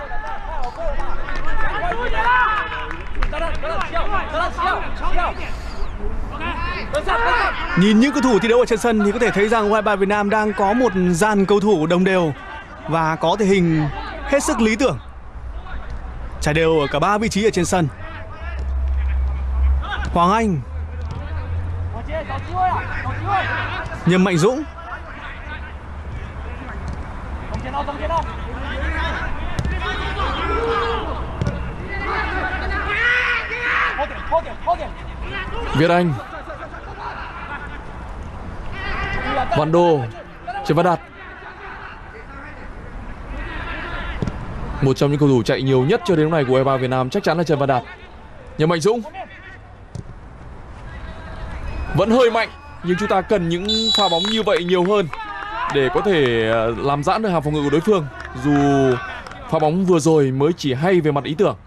Nhìn những cầu thủ thi đấu ở trên sân thì có thể thấy rằng U23 Việt Nam đang có một dàn cầu thủ đồng đều và có thể hình hết sức lý tưởng, trải đều ở cả 3 vị trí ở trên sân. Hoàng Anh. Nhâm Mạnh Dũng. Việt Anh. Văn Đô. Trần Văn Đạt. Một trong những cầu thủ chạy nhiều nhất cho đến lúc này của U23 Việt Nam chắc chắn là Trần Văn Đạt. Nhâm Mạnh Dũng. Vẫn hơi mạnh, nhưng chúng ta cần những pha bóng như vậy nhiều hơn để có thể làm giãn được hàng phòng ngự của đối phương. Dù pha bóng vừa rồi mới chỉ hay về mặt ý tưởng.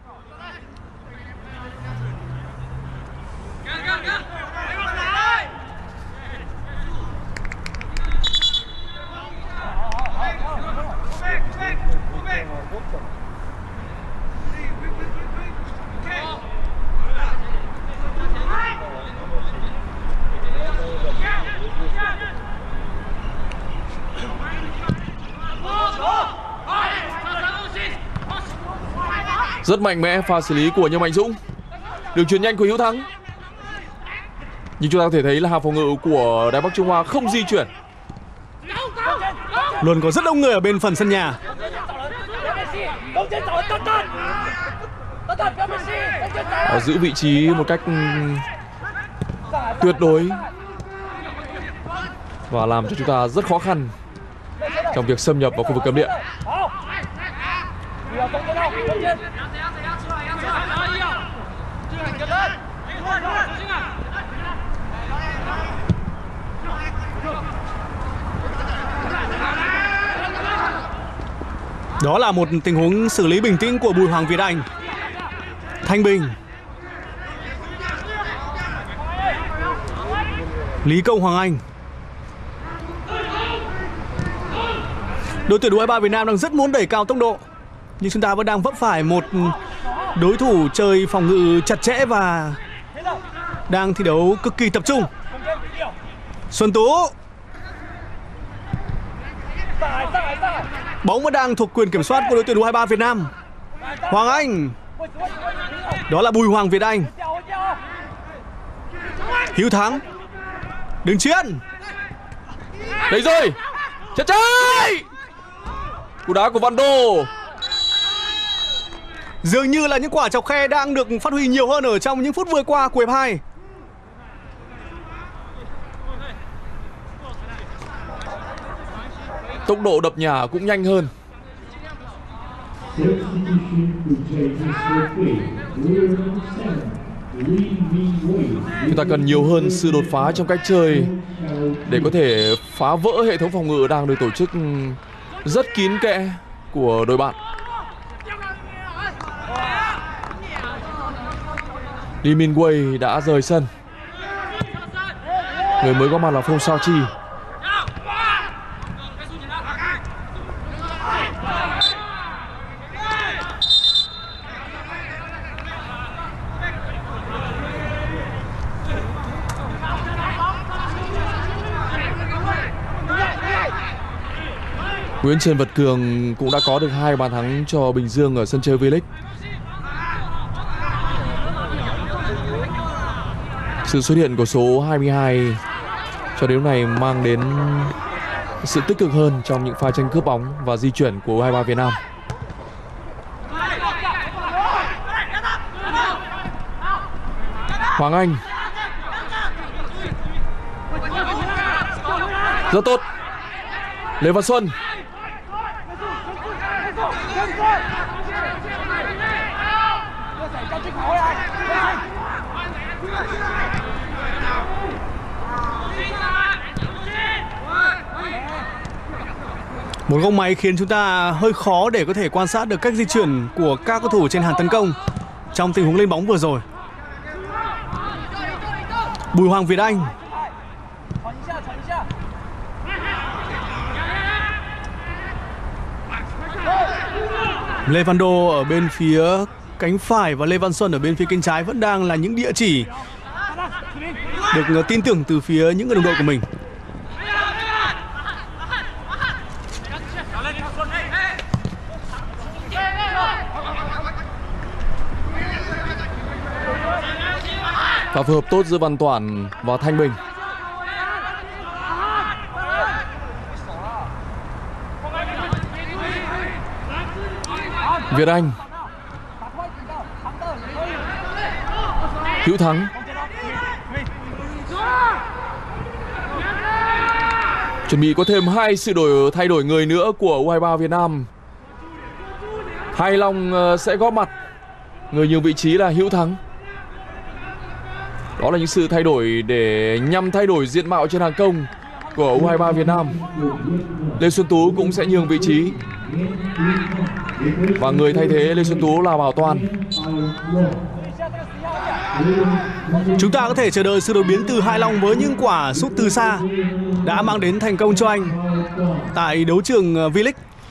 Rất mạnh mẽ pha xử lý của Nhâm Mạnh Dũng. Đường chuyền nhanh của Hữu Thắng. Nhưng chúng ta có thể thấy là hàng phòng ngự của Đài Bắc Trung Hoa không di chuyển. Luôn có rất đông người ở bên phần sân nhà. Họ giữ vị trí một cách tuyệt đối và làm cho chúng ta rất khó khăn trong việc xâm nhập vào khu vực cấm địa. Đó là một tình huống xử lý bình tĩnh của Bùi Hoàng Việt Anh. Thanh Bình. Lý Công Hoàng Anh. Đội tuyển U23 Việt Nam đang rất muốn đẩy cao tốc độ, nhưng chúng ta vẫn đang vấp phải một đối thủ chơi phòng ngự chặt chẽ và đang thi đấu cực kỳ tập trung. Xuân Tú. Bóng vẫn đang thuộc quyền kiểm soát của đội tuyển U23 Việt Nam. Hoàng Anh. Đó là Bùi Hoàng Việt Anh. Hữu Thắng. Đường chuyền. Đấy rồi. Chân trái. Cú đá của Văn Đô. Dường như là những quả chọc khe đang được phát huy nhiều hơn ở trong những phút vừa qua của hiệp 2. Tốc độ đập nhà cũng nhanh hơn. Chúng ta cần nhiều hơn sự đột phá trong cách chơi để có thể phá vỡ hệ thống phòng ngự đang được tổ chức rất kín kẽ của đội bạn. Lee Min Wei đã rời sân. Người mới có mặt là Phong Sao Chi. Nguyễn Trần Vật Cường cũng đã có được 2 bàn thắng cho Bình Dương ở sân chơi V-League. Sự xuất hiện của số 22 cho đến lúc này mang đến sự tích cực hơn trong những pha tranh cướp bóng và di chuyển của U23 Việt Nam. Hoàng Anh. Rất tốt. Lê Văn Xuân. Một góc máy khiến chúng ta hơi khó để có thể quan sát được cách di chuyển của các cầu thủ trên hàng tấn công trong tình huống lên bóng vừa rồi. Bùi Hoàng Việt Anh. Lê Văn Đô ở bên phía cánh phải và Lê Văn Xuân ở bên phía cánh trái vẫn đang là những địa chỉ được tin tưởng từ phía những người đồng đội của mình. Và phối hợp tốt giữa Văn Toản và Thanh Bình. Việt Anh. Hữu Thắng. Chuẩn bị có thêm 2 sự thay đổi người nữa của U23 Việt Nam. Hai Long sẽ góp mặt. Người nhường vị trí là Hữu Thắng. Đó là những sự thay đổi để nhằm thay đổi diện mạo trên hàng công của U23 Việt Nam. Lê Xuân Tú cũng sẽ nhường vị trí. Và người thay thế Lê Xuân Tú là Bảo Toàn. Chúng ta có thể chờ đợi sự đột biến từ Hai Long với những quả sút từ xa đã mang đến thành công cho anh tại đấu trường V-League.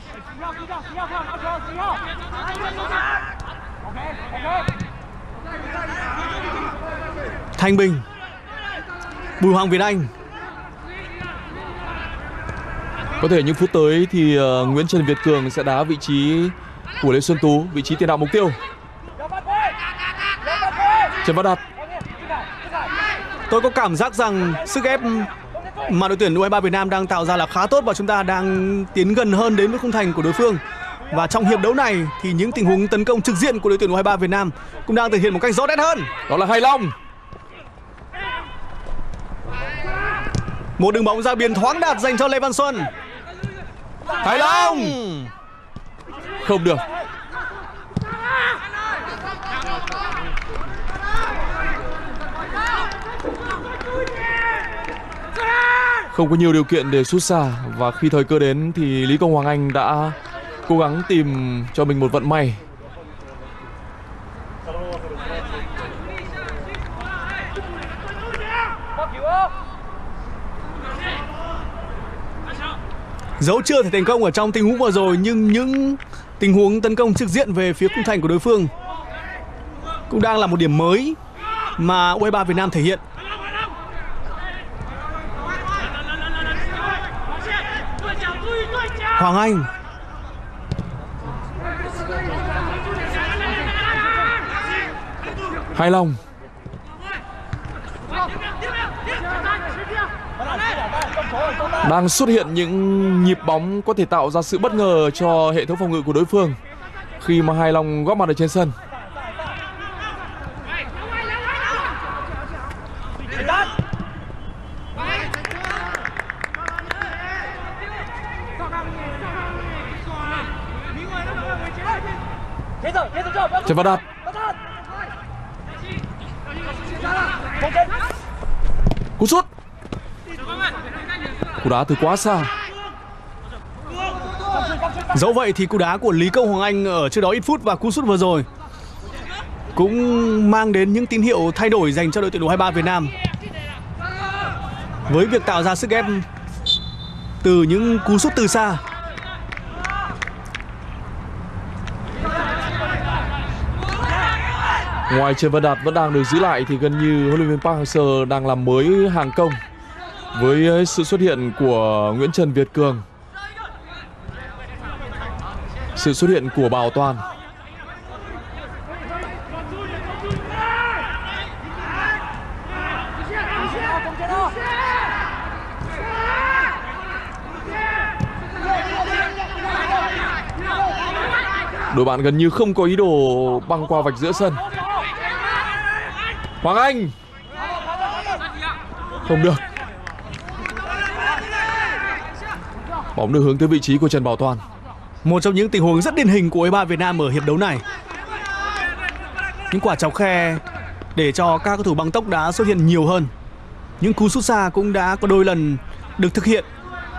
Thanh Bình. Bùi Hoàng Việt Anh. Có thể những phút tới thì Nguyễn Trần Việt Cường sẽ đá vị trí của Lê Xuân Tú, vị trí tiền đạo mục tiêu. Trần Văn Đạt. Tôi có cảm giác rằng sức ép mà đội tuyển U23 Việt Nam đang tạo ra là khá tốt và chúng ta đang tiến gần hơn đến với khung thành của đối phương. Và trong hiệp đấu này thì những tình huống tấn công trực diện của đội tuyển U23 Việt Nam cũng đang thể hiện một cách rõ nét hơn. Đó là Hai Long. Một đường bóng ra biên thoáng đạt dành cho Lê Văn Xuân. Hai Long. Không được. Không có nhiều điều kiện để sút xa. Và khi thời cơ đến thì Lý Công Hoàng Anh đã cố gắng tìm cho mình một vận may. Dẫu chưa thể thành công ở trong tình huống vừa rồi, nhưng những tình huống tấn công trực diện về phía khung thành của đối phương cũng đang là một điểm mới mà U23 Việt Nam thể hiện. Hoàng Anh. Hai Long. Đang xuất hiện những nhịp bóng có thể tạo ra sự bất ngờ cho hệ thống phòng ngự của đối phương khi mà Hai Long góp mặt ở trên sân. Trần Văn Đạt. Cú sút. Cú đá từ quá xa. Dẫu vậy thì cú đá của Lý Công Hoàng Anh ở trước đó ít phút và cú sút vừa rồi cũng mang đến những tín hiệu thay đổi dành cho đội tuyển U23 Việt Nam. Với việc tạo ra sức ép từ những cú sút từ xa. Ngoài Trần Văn Đạt vẫn đang được giữ lại thì gần như huấn luyện viên Park Hang-seo đang làm mới hàng công với sự xuất hiện của Nguyễn Trần Việt Cường, sự xuất hiện của Bảo Toàn. Đội bạn gần như không có ý đồ băng qua vạch giữa sân. Hoàng Anh. Không được. Bóng được hướng tới vị trí của Trần Bảo Toàn. Một trong những tình huống rất điển hình của U23 Việt Nam ở hiệp đấu này. Những quả chọc khe để cho các cầu thủ băng tốc đã xuất hiện nhiều hơn. Những cú sút xa cũng đã có đôi lần được thực hiện.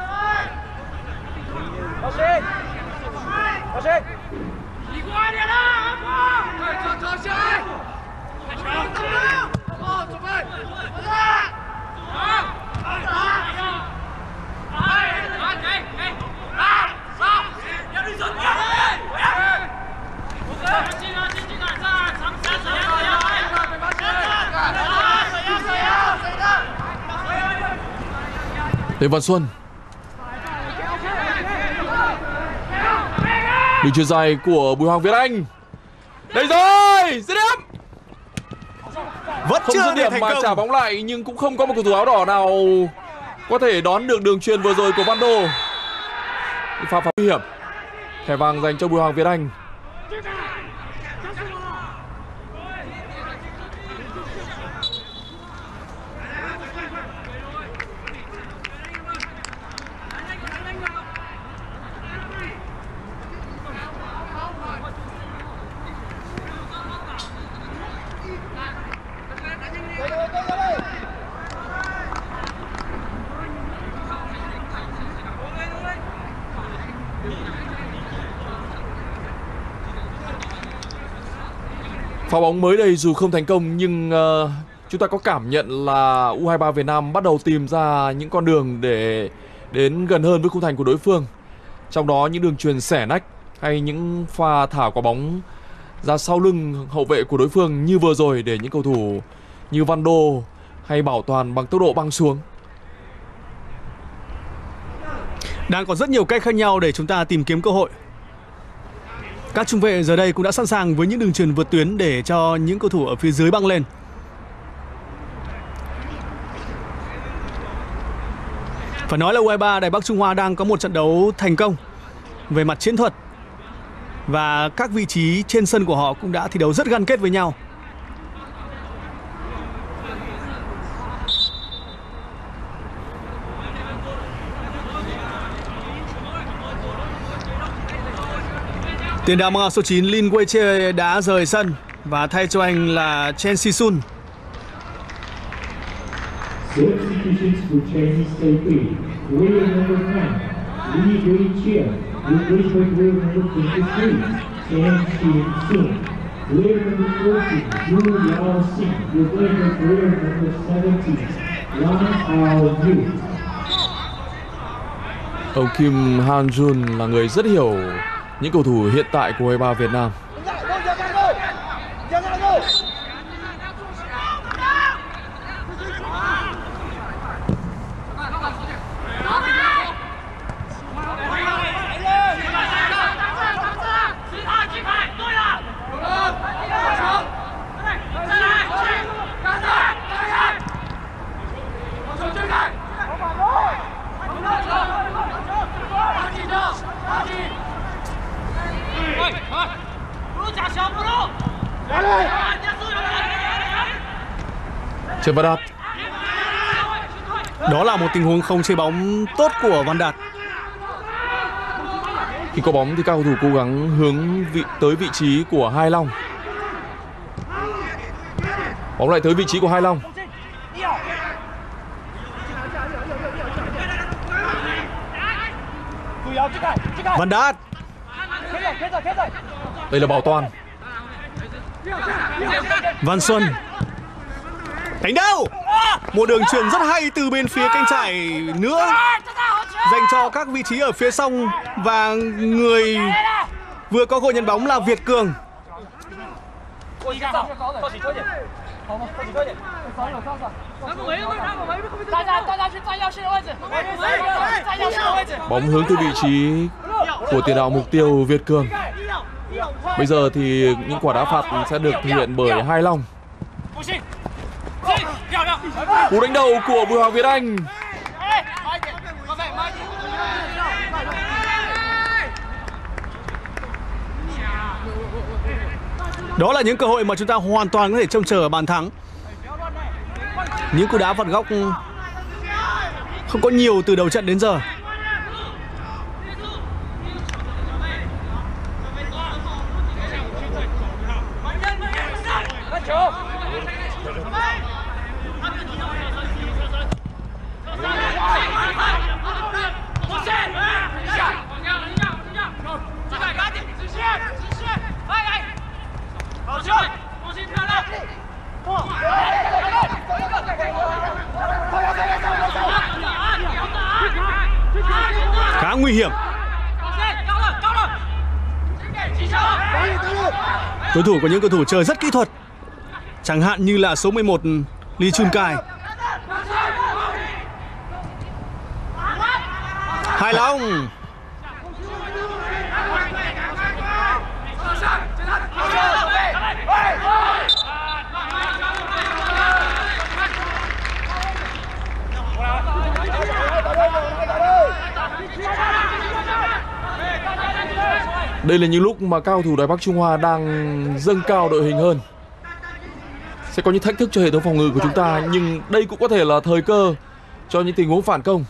Lê Văn Xuân. Đường chuyền dài của Bùi Hoàng Việt Anh. Đây rồi, dứt điểm. Vẫn Không chưa dứt điểm thành mà công. trả bóng lại, nhưng cũng không có một cầu thủ áo đỏ nào có thể đón được đường chuyền vừa rồi của Văn Đô. Pha nguy hiểm. Thẻ vàng dành cho Bùi Hoàng Việt Anh. Pha bóng mới đây dù không thành công nhưng chúng ta có cảm nhận là U23 Việt Nam bắt đầu tìm ra những con đường để đến gần hơn với khung thành của đối phương. Trong đó những đường chuyền xẻ nách hay những pha thả quả bóng ra sau lưng hậu vệ của đối phương như vừa rồi để những cầu thủ như Văn Đô hay Bảo Toàn bằng tốc độ băng xuống. Đang có rất nhiều cách khác nhau để chúng ta tìm kiếm cơ hội. Các trung vệ giờ đây cũng đã sẵn sàng với những đường chuyền vượt tuyến để cho những cầu thủ ở phía dưới băng lên. Phải nói là U23 Đài Bắc Trung Hoa đang có một trận đấu thành công về mặt chiến thuật. Và các vị trí trên sân của họ cũng đã thi đấu rất gắn kết với nhau. Tiền đạo mang áo số 9 Lin Weiche đã rời sân và thay cho anh là Chen Si-sun. Substitutions for Chinese Taipei. Player number 9, Li Weiche, replaced by player number 23, Chen Si-sun. Player number 14, Yu Yao-sing, replaced by player number 17, Wang Ao-yu. Ông Kim Han-jun là người rất hiểu những cầu thủ hiện tại của U23 Việt Nam. Trần Văn Đạt. Đó là một tình huống không chế bóng tốt của Văn Đạt. Khi có bóng thì các cầu thủ cố gắng hướng tới vị trí của Hai Long. Bóng lại tới vị trí của Hai Long. Văn Đạt. Đây là Bảo Toàn. Văn Xuân. Đánh đâu. Một đường chuyền rất hay từ bên phía cánh trái nữa dành cho các vị trí ở phía sông. Và người vừa có gol nhận bóng là Việt Cường. Bóng hướng tới vị trí của tiền đạo mục tiêu Việt Cường. Bây giờ thì những quả đá phạt sẽ được thực hiện bởi Hai Long. Cú đánh đầu của Bùi Hoàng Việt Anh. Đó là những cơ hội mà chúng ta hoàn toàn có thể trông chờ bàn thắng. Những cú đá phạt góc không có nhiều từ đầu trận đến giờ. Khá nguy hiểm. Đối thủ có những cầu thủ chơi rất kỹ thuật, chẳng hạn như là số 11 Lee Chun Kai. Hải Long. Đây là những lúc mà cao thủ Đài Bắc Trung Hoa đang dâng cao đội hình hơn. Sẽ có những thách thức cho hệ thống phòng ngự của chúng ta, nhưng đây cũng có thể là thời cơ cho những tình huống phản công.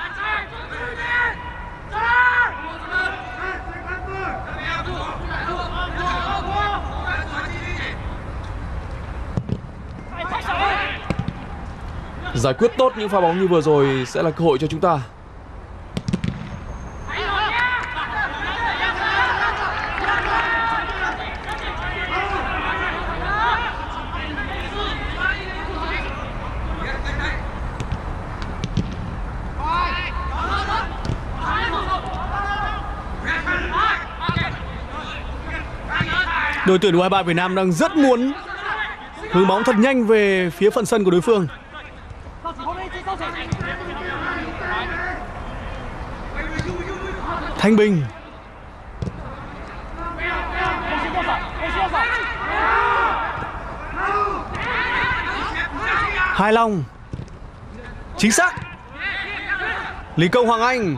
Giải quyết tốt những pha bóng như vừa rồi sẽ là cơ hội cho chúng ta. Đội tuyển U23 Việt Nam đang rất muốn hướng bóng thật nhanh về phía phần sân của đối phương. Thanh Bình. Hải Long. Chính xác. Lý Công Hoàng Anh.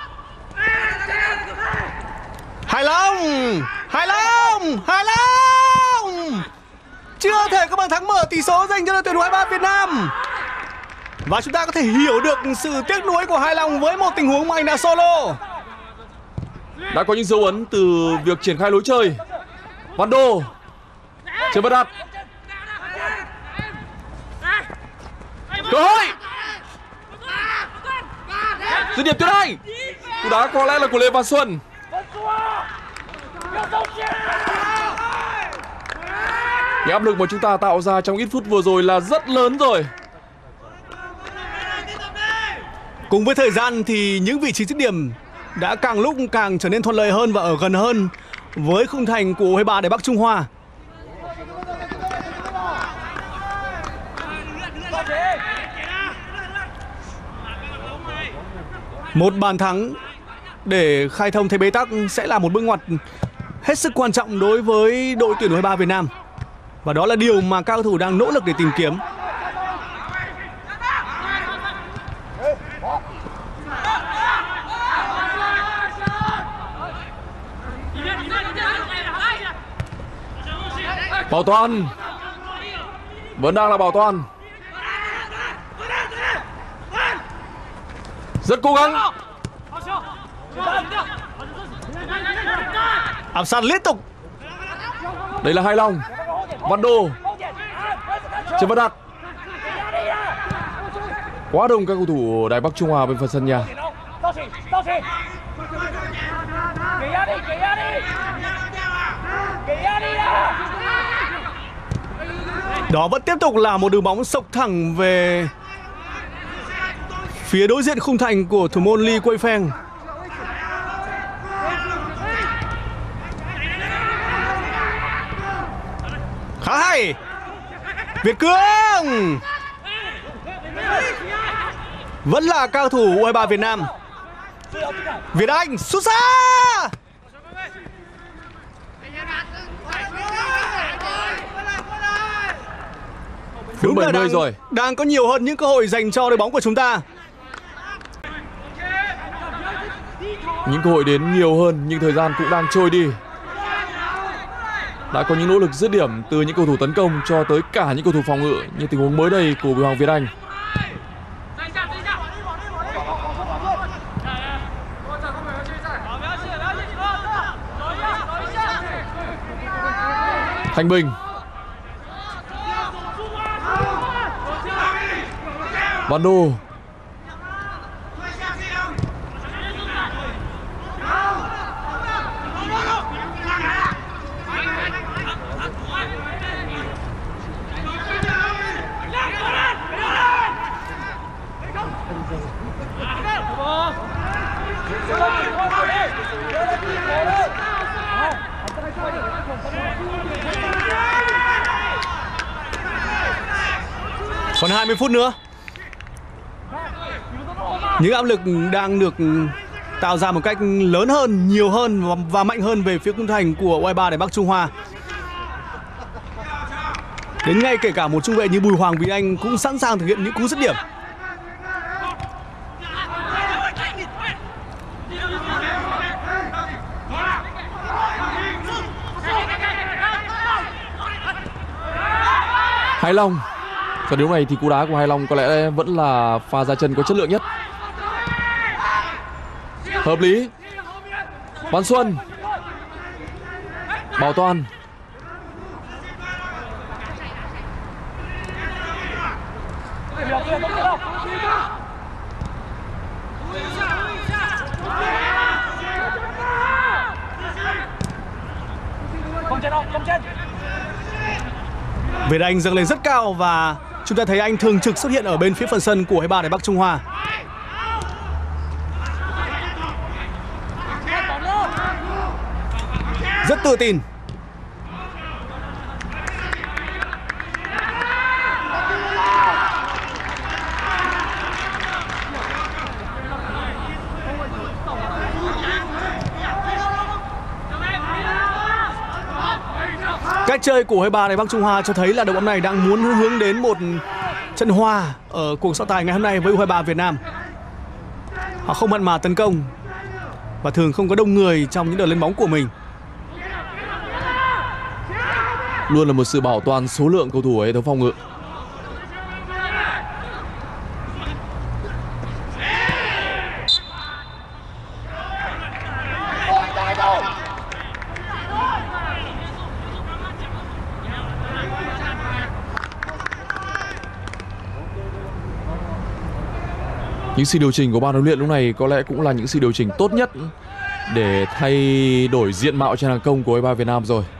Hải Long. Hải Long. Hải Long. Chưa thể có bàn thắng mở tỷ số dành cho đội tuyển U23 Việt Nam. Và chúng ta có thể hiểu được sự tiếc nuối của Hải Long với một tình huống mà anh đã solo. Đã có những dấu ấn từ việc triển khai lối chơi. Văn Đô. Trần Văn Đạt. Cơ hội. Dứt điểm tuyệt vời. Cú đá có lẽ là của Lê Văn Xuân. Cái áp lực mà chúng ta tạo ra trong ít phút vừa rồi là rất lớn rồi. Cùng với thời gian thì những vị trí dứt điểm đã càng lúc càng trở nên thuận lợi hơn và ở gần hơn với khung thành của U23 Đài Bắc Trung Hoa. Một bàn thắng để khai thông thế bế tắc sẽ là một bước ngoặt hết sức quan trọng đối với đội tuyển U23 Việt Nam. Và đó là điều mà các cầu thủ đang nỗ lực để tìm kiếm. Bảo Toàn. Vẫn đang là Bảo Toàn. Rất cố gắng. Áp sát liên tục. Đây là Hải Long. Văn Đô. Trần Văn Đạt. Quá đông các cầu thủ Đài Bắc Trung Hoa bên phần sân nhà. Đó vẫn tiếp tục là một đường bóng sộc thẳng về phía đối diện khung thành của thủ môn Lee Quay Feng. Khá hay. Việt Cương. Vẫn là cao thủ U23 Việt Nam. Việt Anh sút xa. Đúng là đang có nhiều hơn những cơ hội dành cho đội bóng của chúng ta. Những cơ hội đến nhiều hơn nhưng thời gian cũng đang trôi đi. đã có những nỗ lực dứt điểm từ những cầu thủ tấn công cho tới cả những cầu thủ phòng ngự, như tình huống mới đây của Bùi Hoàng Việt Anh. Thanh Bình, Văn Đô, Còn 20 phút nữa. Những áp lực đang được tạo ra một cách lớn hơn, nhiều hơn và mạnh hơn về phía khung thành của U23 Đài Bắc Trung Hoa. Đến ngay kể cả một trung vệ như Bùi Hoàng Việt Anh cũng sẵn sàng thực hiện những cú dứt điểm. Hải Long. Trận đấu này thì cú đá của Hải Long có lẽ vẫn là pha ra chân có chất lượng nhất. Hợp lý. Văn Xuân, Bảo Toàn, Việt Anh dâng lên rất cao và chúng ta thấy anh thường trực xuất hiện ở bên phía phần sân của U23 Đài Bắc Trung Hoa. Rất tự tin. Cách chơi của U23 Đài Bắc Trung Hoa cho thấy là đội bóng này đang muốn hướng đến một trận hòa ở cuộc so tài ngày hôm nay với U23 Việt Nam. Họ không mặn mà tấn công và thường không có đông người trong những đợt lên bóng của mình. luôn là một sự bảo toàn số lượng cầu thủ ở hệ thống phòng ngự. Những sự điều chỉnh của ban huấn luyện lúc này có lẽ cũng là những sự điều chỉnh tốt nhất để thay đổi diện mạo trên hàng công của U23 Việt Nam rồi.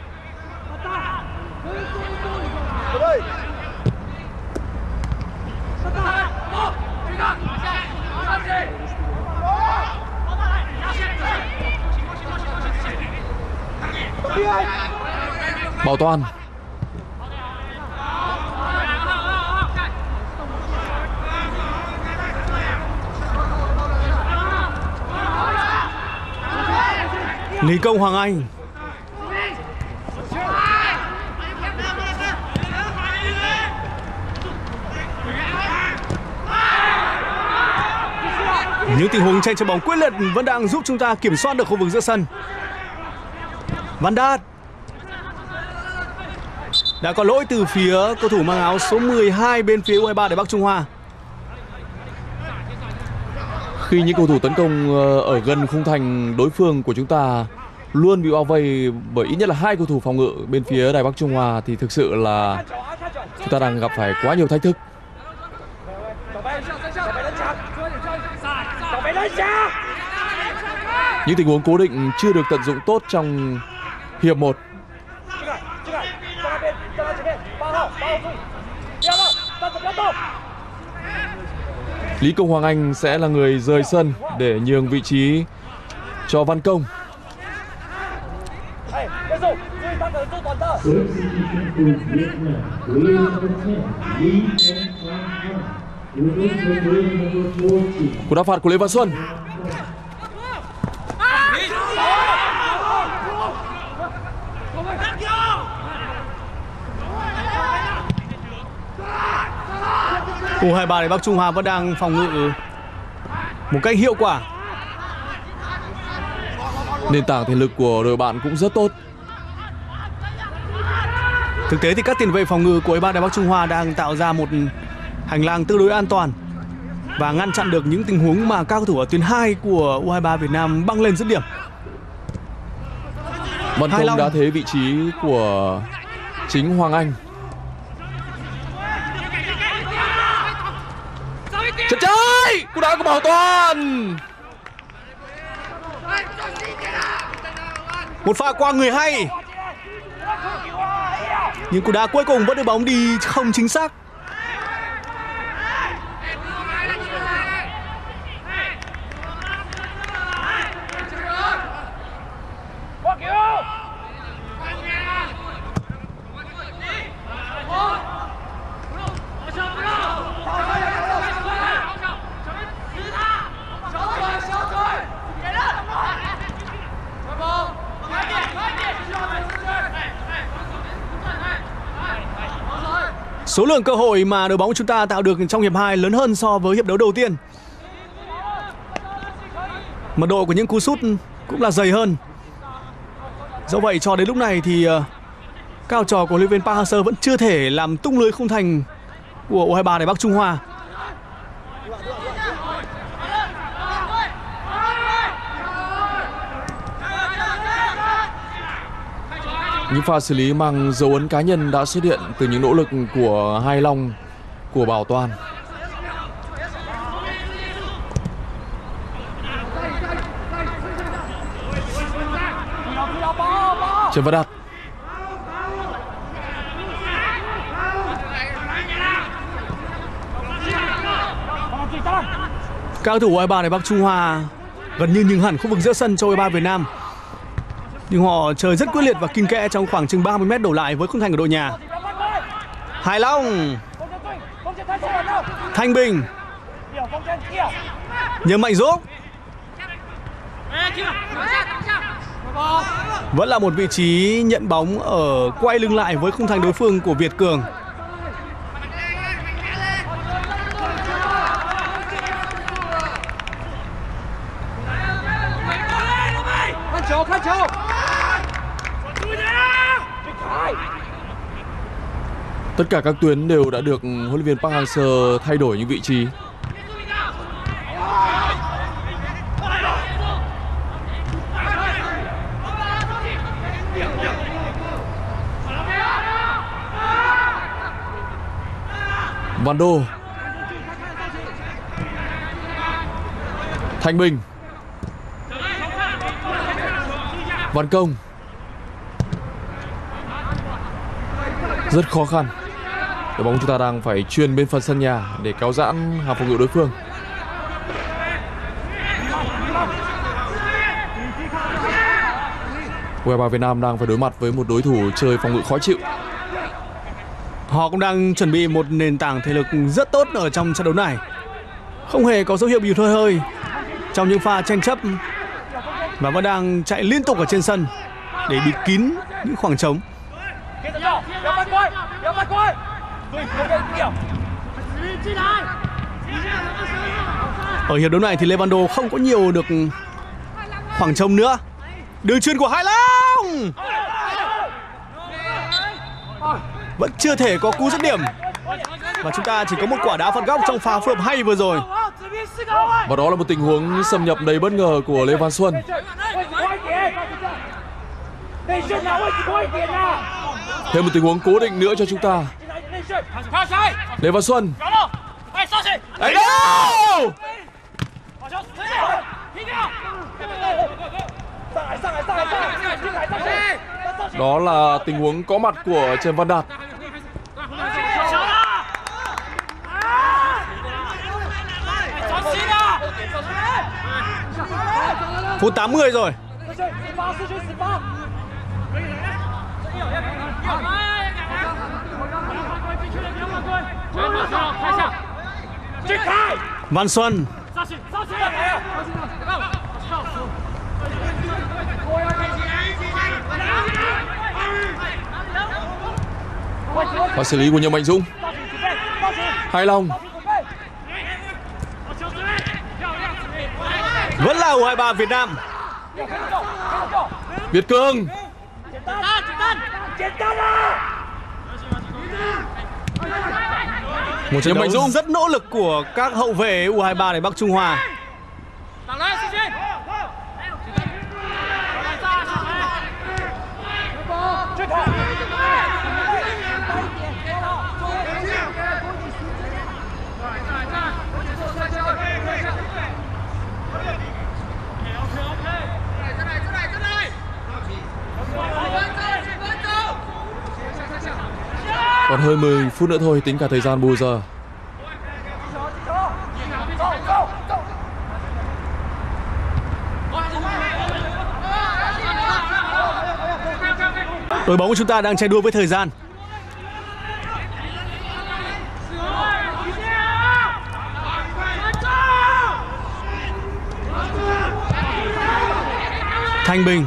Bảo Toàn, Lý Công Hoàng Anh, những tình huống tranh chấp bóng quyết liệt vẫn đang giúp chúng ta kiểm soát được khu vực giữa sân. Văn Đạt đã có lỗi từ phía cầu thủ mang áo số 12 bên phía U23 Đài Bắc Trung Hoa. Khi những cầu thủ tấn công ở gần khung thành đối phương của chúng ta luôn bị bao vây bởi ít nhất là 2 cầu thủ phòng ngự bên phía Đài Bắc Trung Hoa thì thực sự là chúng ta đang gặp phải quá nhiều thách thức. Những tình huống cố định chưa được tận dụng tốt trong hiệp 1. Lý Công Hoàng Anh sẽ là người rời sân để nhường vị trí cho Văn Công. Cú đá phạt của Lê Văn Xuân. U23 Đài Bắc Trung Hoa vẫn đang phòng ngự một cách hiệu quả. Nền tảng thể lực của đội bạn cũng rất tốt. Thực tế thì các tiền vệ phòng ngự của U23 Đài Bắc Trung Hoa đang tạo ra một hành lang tương đối an toàn và ngăn chặn được những tình huống mà các cầu thủ ở tuyến 2 của U23 Việt Nam băng lên dứt điểm. Văn Công đã thế vị trí của chính Hoàng Anh. Chân trái, cú đá của Bảo Toàn. Một pha qua người hay, nhưng cú đá cuối cùng vẫn đưa bóng đi không chính xác. Số lượng cơ hội mà đội bóng chúng ta tạo được trong hiệp 2 lớn hơn so với hiệp đấu đầu tiên. Mật độ của những cú sút cũng là dày hơn. Do vậy cho đến lúc này thì các học trò của huấn luyện viên Park Hang-seo vẫn chưa thể làm tung lưới khung thành của U23 Đài Bắc Trung Hoa. Những pha xử lý mang dấu ấn cá nhân đã xuất hiện từ những nỗ lực của Hai Long, của Bảo Toàn. Trần Văn Đạt. Các cầu thủ U23 Đài Bắc Trung Hoa gần như nhường hẳn khu vực giữa sân cho U23 Việt Nam. Nhưng họ chơi rất quyết liệt và kiên kẽ trong khoảng chừng 30 m đổ lại với khung thành của đội nhà. Hải Long, Thanh Bình, Nhâm Mạnh Dũng. Vẫn là một vị trí nhận bóng ở quay lưng lại với khung thành đối phương của Việt Cường. Tất cả các tuyến đều đã được huấn luyện viên Park Hang-seo thay đổi những vị trí. Văn Đô, Thanh Bình, Văn Công. Rất khó khăn. Đội bóng chúng ta đang phải chuyền bên phần sân nhà để kéo giãn hàng phòng ngự đối phương. U23 Việt Nam đang phải đối mặt với một đối thủ chơi phòng ngự khó chịu. Họ cũng đang chuẩn bị một nền tảng thể lực rất tốt ở trong trận đấu này. Không hề có dấu hiệu bị hụt hơi trong những pha tranh chấp và vẫn đang chạy liên tục ở trên sân để bịt kín những khoảng trống. Ở hiệp đấu này thì Levando không có nhiều được khoảng trống nữa. Đường chuyền của Hải Long vẫn chưa thể có cú dứt điểm, và chúng ta chỉ có một quả đá phạt góc trong pha phối hợp hay vừa rồi. Và đó là một tình huống xâm nhập đầy bất ngờ của Lê Văn Xuân. Thêm một tình huống cố định nữa cho chúng ta. Lê Văn Xuân. Đấy đâu! Đó là tình huống có mặt của Trần Văn Đạt. Phút 80 rồi. Văn Xuân. Và xử lý của Nhâm Mạnh Dũng. Hải Long. Vẫn là U23 Việt Nam. Việt Cường. Một trận Nhưng Mạnh đấu Dũng rất nỗ lực của các hậu vệ U23 Đài Bắc Trung Hoa. Còn hơn 10 phút nữa thôi tính cả thời gian bù giờ. Đội bóng của chúng ta đang chạy đua với thời gian. Thanh Bình.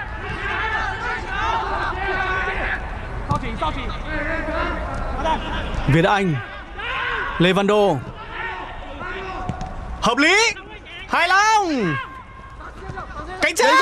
Việt Anh. Lê Văn Đô. Hợp lý. Hải Long. Cánh trái.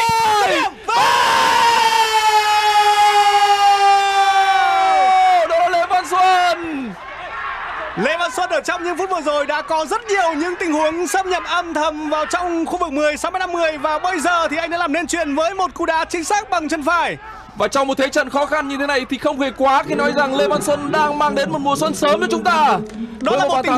Đó là Lê Văn Xuân. Lê Văn Xuân ở trong những phút vừa rồi đã có rất nhiều những tình huống xâm nhập âm thầm vào trong khu vực 10, 6m50 và bây giờ thì anh đã làm nên chuyện với một cú đá chính xác bằng chân phải. Và trong một thế trận khó khăn như thế này thì không hề quá khi nói rằng Lê Văn Xuân đang mang đến một mùa xuân sớm cho chúng ta. Đó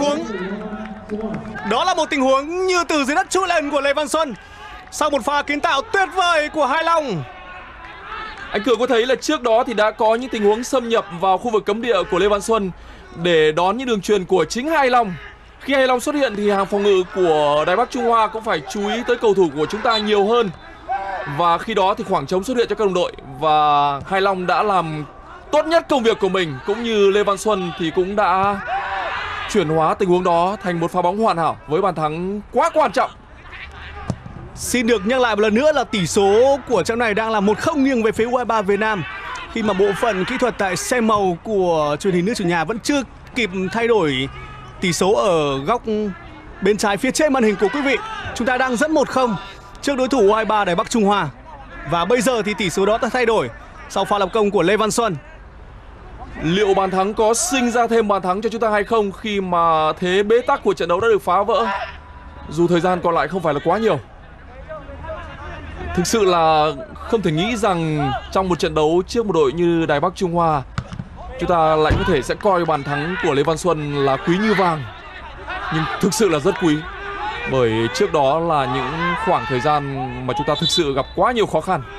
là một tình huống như từ dưới đất trỗi lên của Lê Văn Xuân sau một pha kiến tạo tuyệt vời của Hải Long. Anh Cường có thấy là trước đó thì đã có những tình huống xâm nhập vào khu vực cấm địa của Lê Văn Xuân để đón những đường chuyền của chính Hải Long. Khi Hải Long xuất hiện thì hàng phòng ngự của Đài Bắc Trung Hoa cũng phải chú ý tới cầu thủ của chúng ta nhiều hơn. Và khi đó thì khoảng trống xuất hiện cho các đồng đội và Hải Long đã làm tốt nhất công việc của mình, cũng như Lê Văn Xuân thì cũng đã chuyển hóa tình huống đó thành một pha bóng hoàn hảo với bàn thắng quá quan trọng. Xin được nhắc lại một lần nữa là tỷ số của trận này đang là 1-0 nghiêng về phía U23 Việt Nam, khi mà bộ phận kỹ thuật tại xe màu của truyền hình nước chủ nhà vẫn chưa kịp thay đổi tỷ số ở góc bên trái phía trên màn hình của quý vị. Chúng ta đang dẫn 1-0 trước đối thủ U23 Đài Bắc Trung Hoa. Và bây giờ thì tỷ số đó đã thay đổi sau pha lập công của Lê Văn Xuân. Liệu bàn thắng có sinh ra thêm bàn thắng cho chúng ta hay không khi mà thế bế tắc của trận đấu đã được phá vỡ, dù thời gian còn lại không phải là quá nhiều? Thực sự là không thể nghĩ rằng trong một trận đấu trước một đội như Đài Bắc Trung Hoa, chúng ta lại có thể sẽ coi bàn thắng của Lê Văn Xuân là quý như vàng. Nhưng thực sự là rất quý, bởi trước đó là những khoảng thời gian mà chúng ta thực sự gặp quá nhiều khó khăn.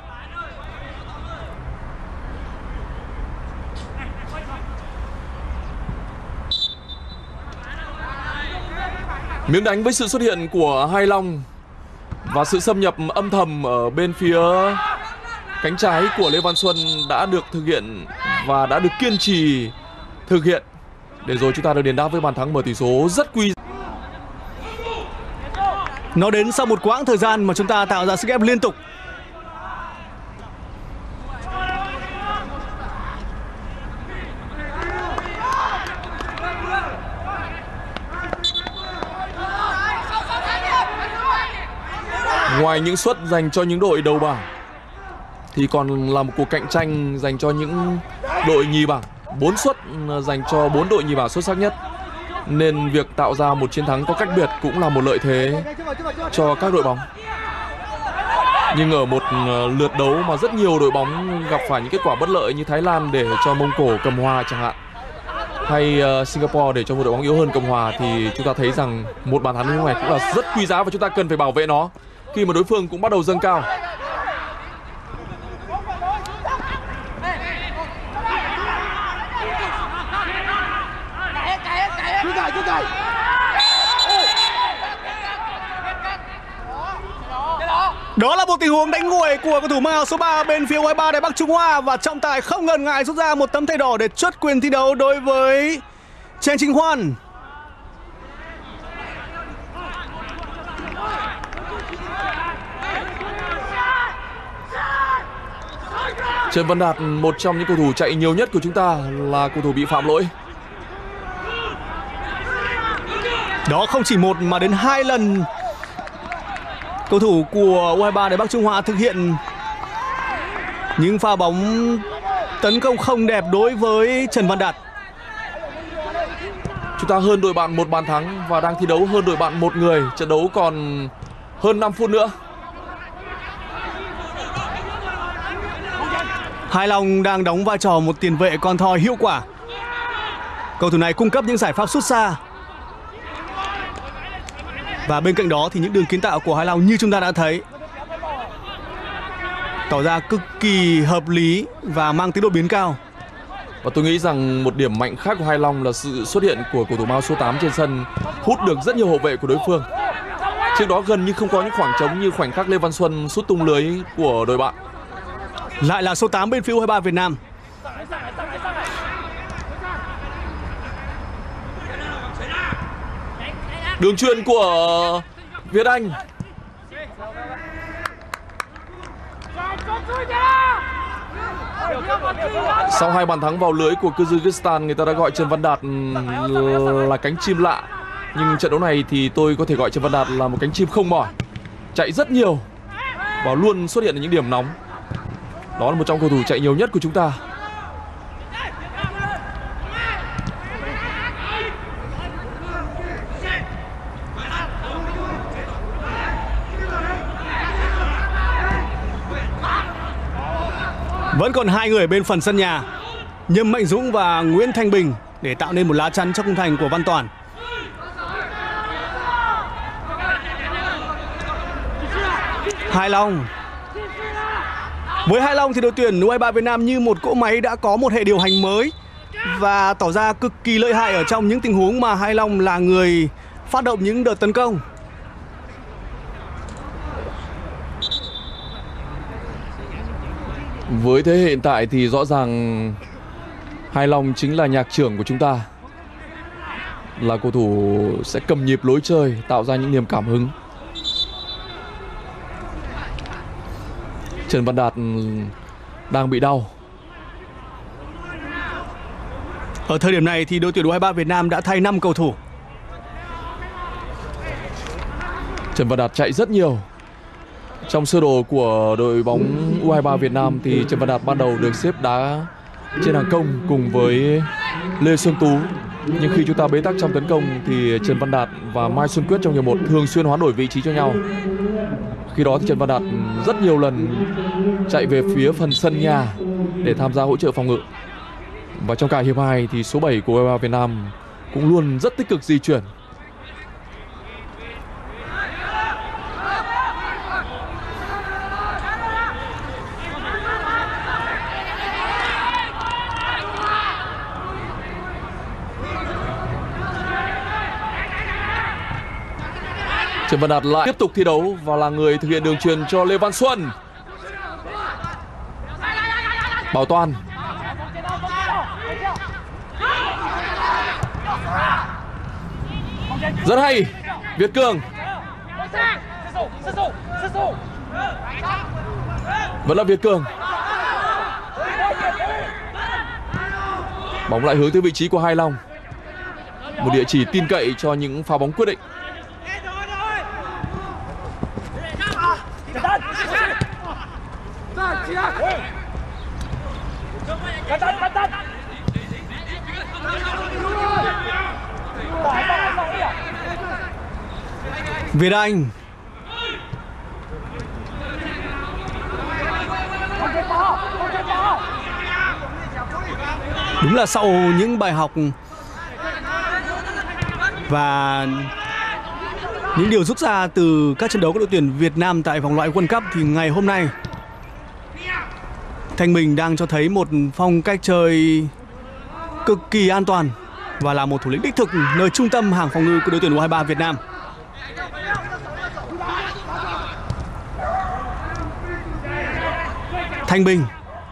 Miếng đánh với sự xuất hiện của Hải Long và sự xâm nhập âm thầm ở bên phía cánh trái của Lê Văn Xuân đã được thực hiện và đã được kiên trì thực hiện để rồi chúng ta được đền đáp với bàn thắng mở tỷ số rất quý. Nó đến sau một quãng thời gian mà chúng ta tạo ra sức ép liên tục. Ngoài những suất dành cho những đội đầu bảng thì còn là một cuộc cạnh tranh dành cho những đội nhì bảng. 4 suất dành cho 4 đội nhì bảng xuất sắc nhất. Nên việc tạo ra một chiến thắng có cách biệt cũng là một lợi thế cho các đội bóng. Nhưng ở một lượt đấu mà rất nhiều đội bóng gặp phải những kết quả bất lợi như Thái Lan để cho Mông Cổ cầm hòa chẳng hạn, hay Singapore để cho một đội bóng yếu hơn cầm hòa, thì chúng ta thấy rằng một bàn thắng như thế này cũng là rất quý giá và chúng ta cần phải bảo vệ nó khi mà đối phương cũng bắt đầu dâng cao. Đó là một tình huống đánh nguội của cầu thủ mang áo số 3 bên phía U23 Đài Bắc Trung Hoa, và trọng tài không ngần ngại rút ra một tấm thẻ đỏ để truất quyền thi đấu đối với Chen Chính Hoan. Trần Văn Đạt, một trong những cầu thủ chạy nhiều nhất của chúng ta, là cầu thủ bị phạm lỗi. Đó không chỉ một mà đến 2 lần cầu thủ của U23 Đài Bắc Trung Hoa thực hiện những pha bóng tấn công không đẹp đối với Trần Văn Đạt. Chúng ta hơn đội bạn 1 bàn thắng và đang thi đấu hơn đội bạn 1 người. Trận đấu còn hơn 5 phút nữa. Hải Long đang đóng vai trò một tiền vệ con thoi hiệu quả. Cầu thủ này cung cấp những giải pháp sút xa. Và bên cạnh đó thì những đường kiến tạo của Hải Long như chúng ta đã thấy tỏ ra cực kỳ hợp lý và mang tính đột biến cao. Và tôi nghĩ rằng một điểm mạnh khác của Hải Long là sự xuất hiện của cầu thủ mang số 8 trên sân, hút được rất nhiều hậu vệ của đối phương. Trước đó gần như không có những khoảng trống như khoảnh khắc Lê Văn Xuân sút tung lưới của đội bạn. Lại là số 8 bên phía U23 Việt Nam. Đường chuyền của Việt Anh. Sau 2 bàn thắng vào lưới của Kyrgyzstan, người ta đã gọi Trần Văn Đạt là cánh chim lạ. Nhưng trận đấu này thì tôi có thể gọi Trần Văn Đạt là một cánh chim không mỏi. Chạy rất nhiều và luôn xuất hiện ở những điểm nóng. Đó là một trong cầu thủ chạy nhiều nhất của chúng ta. Vẫn còn 2 người ở bên phần sân nhà, Nhâm Mạnh Dũng và Nguyễn Thanh Bình, để tạo nên một lá chắn cho khung thành của Văn Toản. Hải Long. Với Hải Long thì đội tuyển U23 Việt Nam như một cỗ máy đã có một hệ điều hành mới và tỏ ra cực kỳ lợi hại ở trong những tình huống mà Hải Long là người phát động những đợt tấn công. Với thế hệ hiện tại thì rõ ràng Hải Long chính là nhạc trưởng của chúng ta, là cầu thủ sẽ cầm nhịp lối chơi, tạo ra những niềm cảm hứng. Trần Văn Đạt đang bị đau. Ở thời điểm này thì đội tuyển U23 Việt Nam đã thay 5 cầu thủ. Trần Văn Đạt chạy rất nhiều. Trong sơ đồ của đội bóng U23 Việt Nam thì Trần Văn Đạt ban đầu được xếp đá trên hàng công cùng với Lê Xuân Tú. Nhưng khi chúng ta bế tắc trong tấn công thì Trần Văn Đạt và Mai Xuân Quyết trong hiệp 1 thường xuyên hoán đổi vị trí cho nhau. Khi đó thì Trần Văn Đạt rất nhiều lần chạy về phía phần sân nhà để tham gia hỗ trợ phòng ngự. Và trong cả hiệp 2 thì số 7 của U23 Việt Nam cũng luôn rất tích cực di chuyển. Trần Văn Đạt lại tiếp tục thi đấu và là người thực hiện đường chuyền cho Lê Văn Xuân. Bảo Toàn. Rất hay. Việt Cường. Vẫn là Việt Cường. Bóng lại hướng tới vị trí của Hải Long. Một địa chỉ tin cậy cho những pha bóng quyết định. Việt Anh. Đúng là sau những bài học và những điều rút ra từ các trận đấu của đội tuyển Việt Nam tại vòng loại World Cup thì ngày hôm nay Thanh Bình đang cho thấy một phong cách chơi cực kỳ an toàn và là một thủ lĩnh đích thực nơi trung tâm hàng phòng ngự của đội tuyển U23 Việt Nam. Thanh Bình.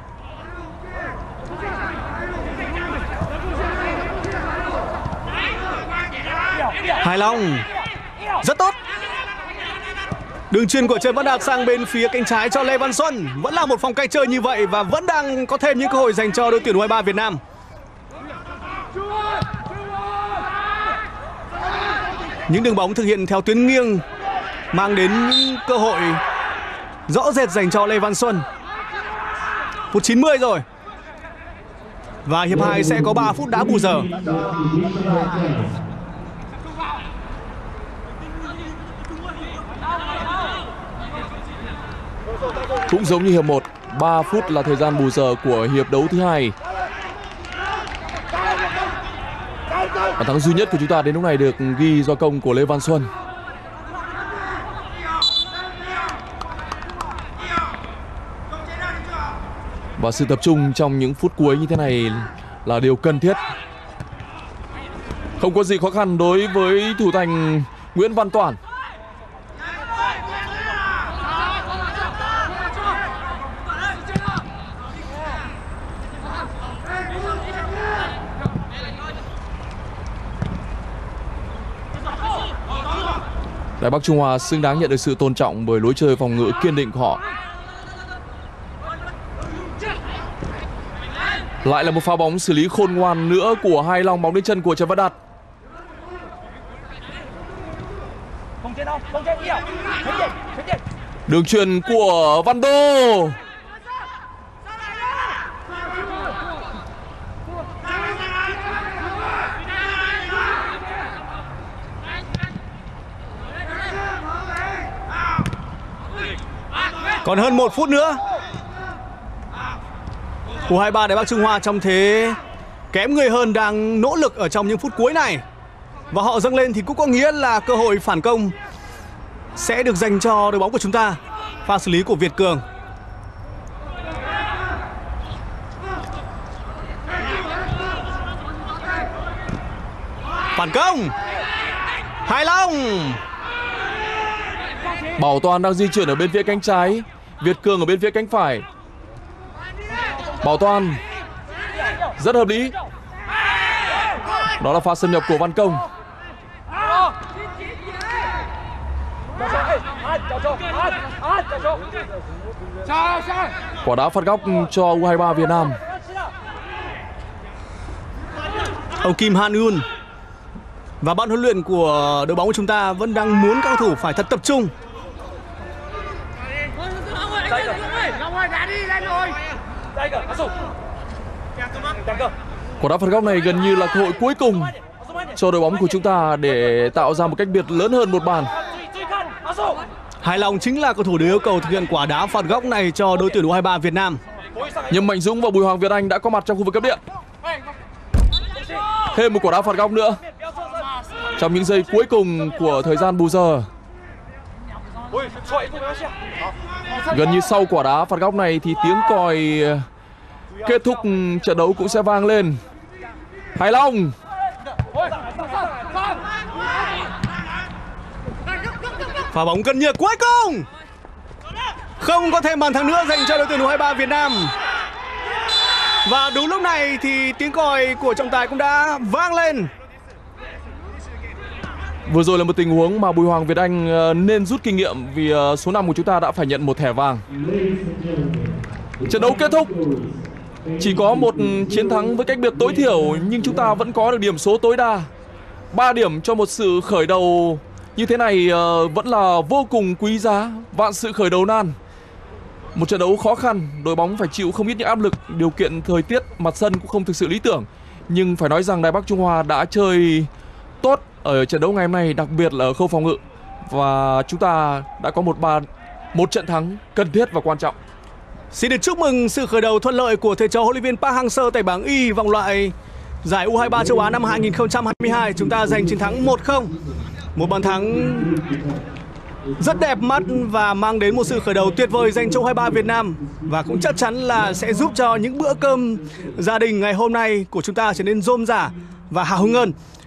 Hải Long. Rất tốt. Đường chuyền của Trần Văn Đạt sang bên phía cánh trái cho Lê Văn Xuân. Vẫn là một phong cách chơi như vậy và vẫn đang có thêm những cơ hội dành cho đội tuyển U23 Việt Nam. Những đường bóng thực hiện theo tuyến nghiêng mang đến những cơ hội rõ rệt dành cho Lê Văn Xuân. Phút 90 rồi. Và hiệp 2 sẽ có 3 phút đá bù giờ. Cũng giống như hiệp 1, 3 phút là thời gian bù giờ của hiệp đấu thứ hai. Bàn thắng duy nhất của chúng ta đến lúc này được ghi do công của Lê Văn Xuân. Và sự tập trung trong những phút cuối như thế này là điều cần thiết. Không có gì khó khăn đối với thủ thành Nguyễn Văn Toản. Đài Bắc Trung Hoa xứng đáng nhận được sự tôn trọng bởi lối chơi phòng ngự kiên định của họ. Lại là một pha bóng xử lý khôn ngoan nữa của Hai Long, bóng đến chân của Trần Văn Đạt. Đường chuyền của Văn Đô. Còn hơn 1 phút nữa. U23 Đài Bắc Trung Hoa trong thế kém người hơn đang nỗ lực ở trong những phút cuối này. Và họ dâng lên thì cũng có nghĩa là cơ hội phản công sẽ được dành cho đội bóng của chúng ta. Pha xử lý của Việt Cường. Phản công. Hai Long. Bảo Toàn đang di chuyển ở bên phía cánh trái, Việt Cường ở bên phía cánh phải. Bảo Toàn rất hợp lý. Đó là pha xâm nhập của Văn Công. Quả đá phạt góc cho U23 Việt Nam. Ông Kim Han Yun và ban huấn luyện của đội bóng của chúng ta vẫn đang muốn các cầu thủ phải thật tập trung. Quả đá phạt góc này gần như là cơ hội cuối cùng cho đội bóng của chúng ta để tạo ra một cách biệt lớn hơn một bàn. Hải Long chính là cầu thủ được yêu cầu thực hiện quả đá phạt góc này cho đội tuyển U23 Việt Nam. Nhưng Mạnh Dũng và Bùi Hoàng Việt Anh đã có mặt trong khu vực cấm địa. Thêm một quả đá phạt góc nữa trong những giây cuối cùng của thời gian bù giờ. Gần như sau quả đá phạt góc này thì tiếng còi kết thúc trận đấu cũng sẽ vang lên. Hải Long. Pha bóng gần như cuối cùng. Không có thêm bàn thắng nữa dành cho đội tuyển U23 Việt Nam. Và đúng lúc này thì tiếng còi của trọng tài cũng đã vang lên. Vừa rồi là một tình huống mà Bùi Hoàng Việt Anh nên rút kinh nghiệm vì số 5 của chúng ta đã phải nhận một thẻ vàng. Trận đấu kết thúc. Chỉ có một chiến thắng với cách biệt tối thiểu nhưng chúng ta vẫn có được điểm số tối đa. 3 điểm cho một sự khởi đầu như thế này vẫn là vô cùng quý giá. Vạn sự khởi đầu nan. Một trận đấu khó khăn, đội bóng phải chịu không ít những áp lực. Điều kiện thời tiết, mặt sân cũng không thực sự lý tưởng. Nhưng phải nói rằng Đài Bắc Trung Hoa đã chơi tốt ở trận đấu ngày hôm nay, đặc biệt là ở khâu phòng ngự. Và chúng ta đã có một trận thắng cần thiết và quan trọng. Xin được chúc mừng sự khởi đầu thuận lợi của thầy trò huấn luyện viên Park Hang-seo tại bảng Y vòng loại giải U23 châu Á năm 2022. Chúng ta giành chiến thắng 1-0. Một bàn thắng rất đẹp mắt và mang đến một sự khởi đầu tuyệt vời dành cho U23 Việt Nam. Và cũng chắc chắn là sẽ giúp cho những bữa cơm gia đình ngày hôm nay của chúng ta trở nên rôm rả và hào hứng hơn.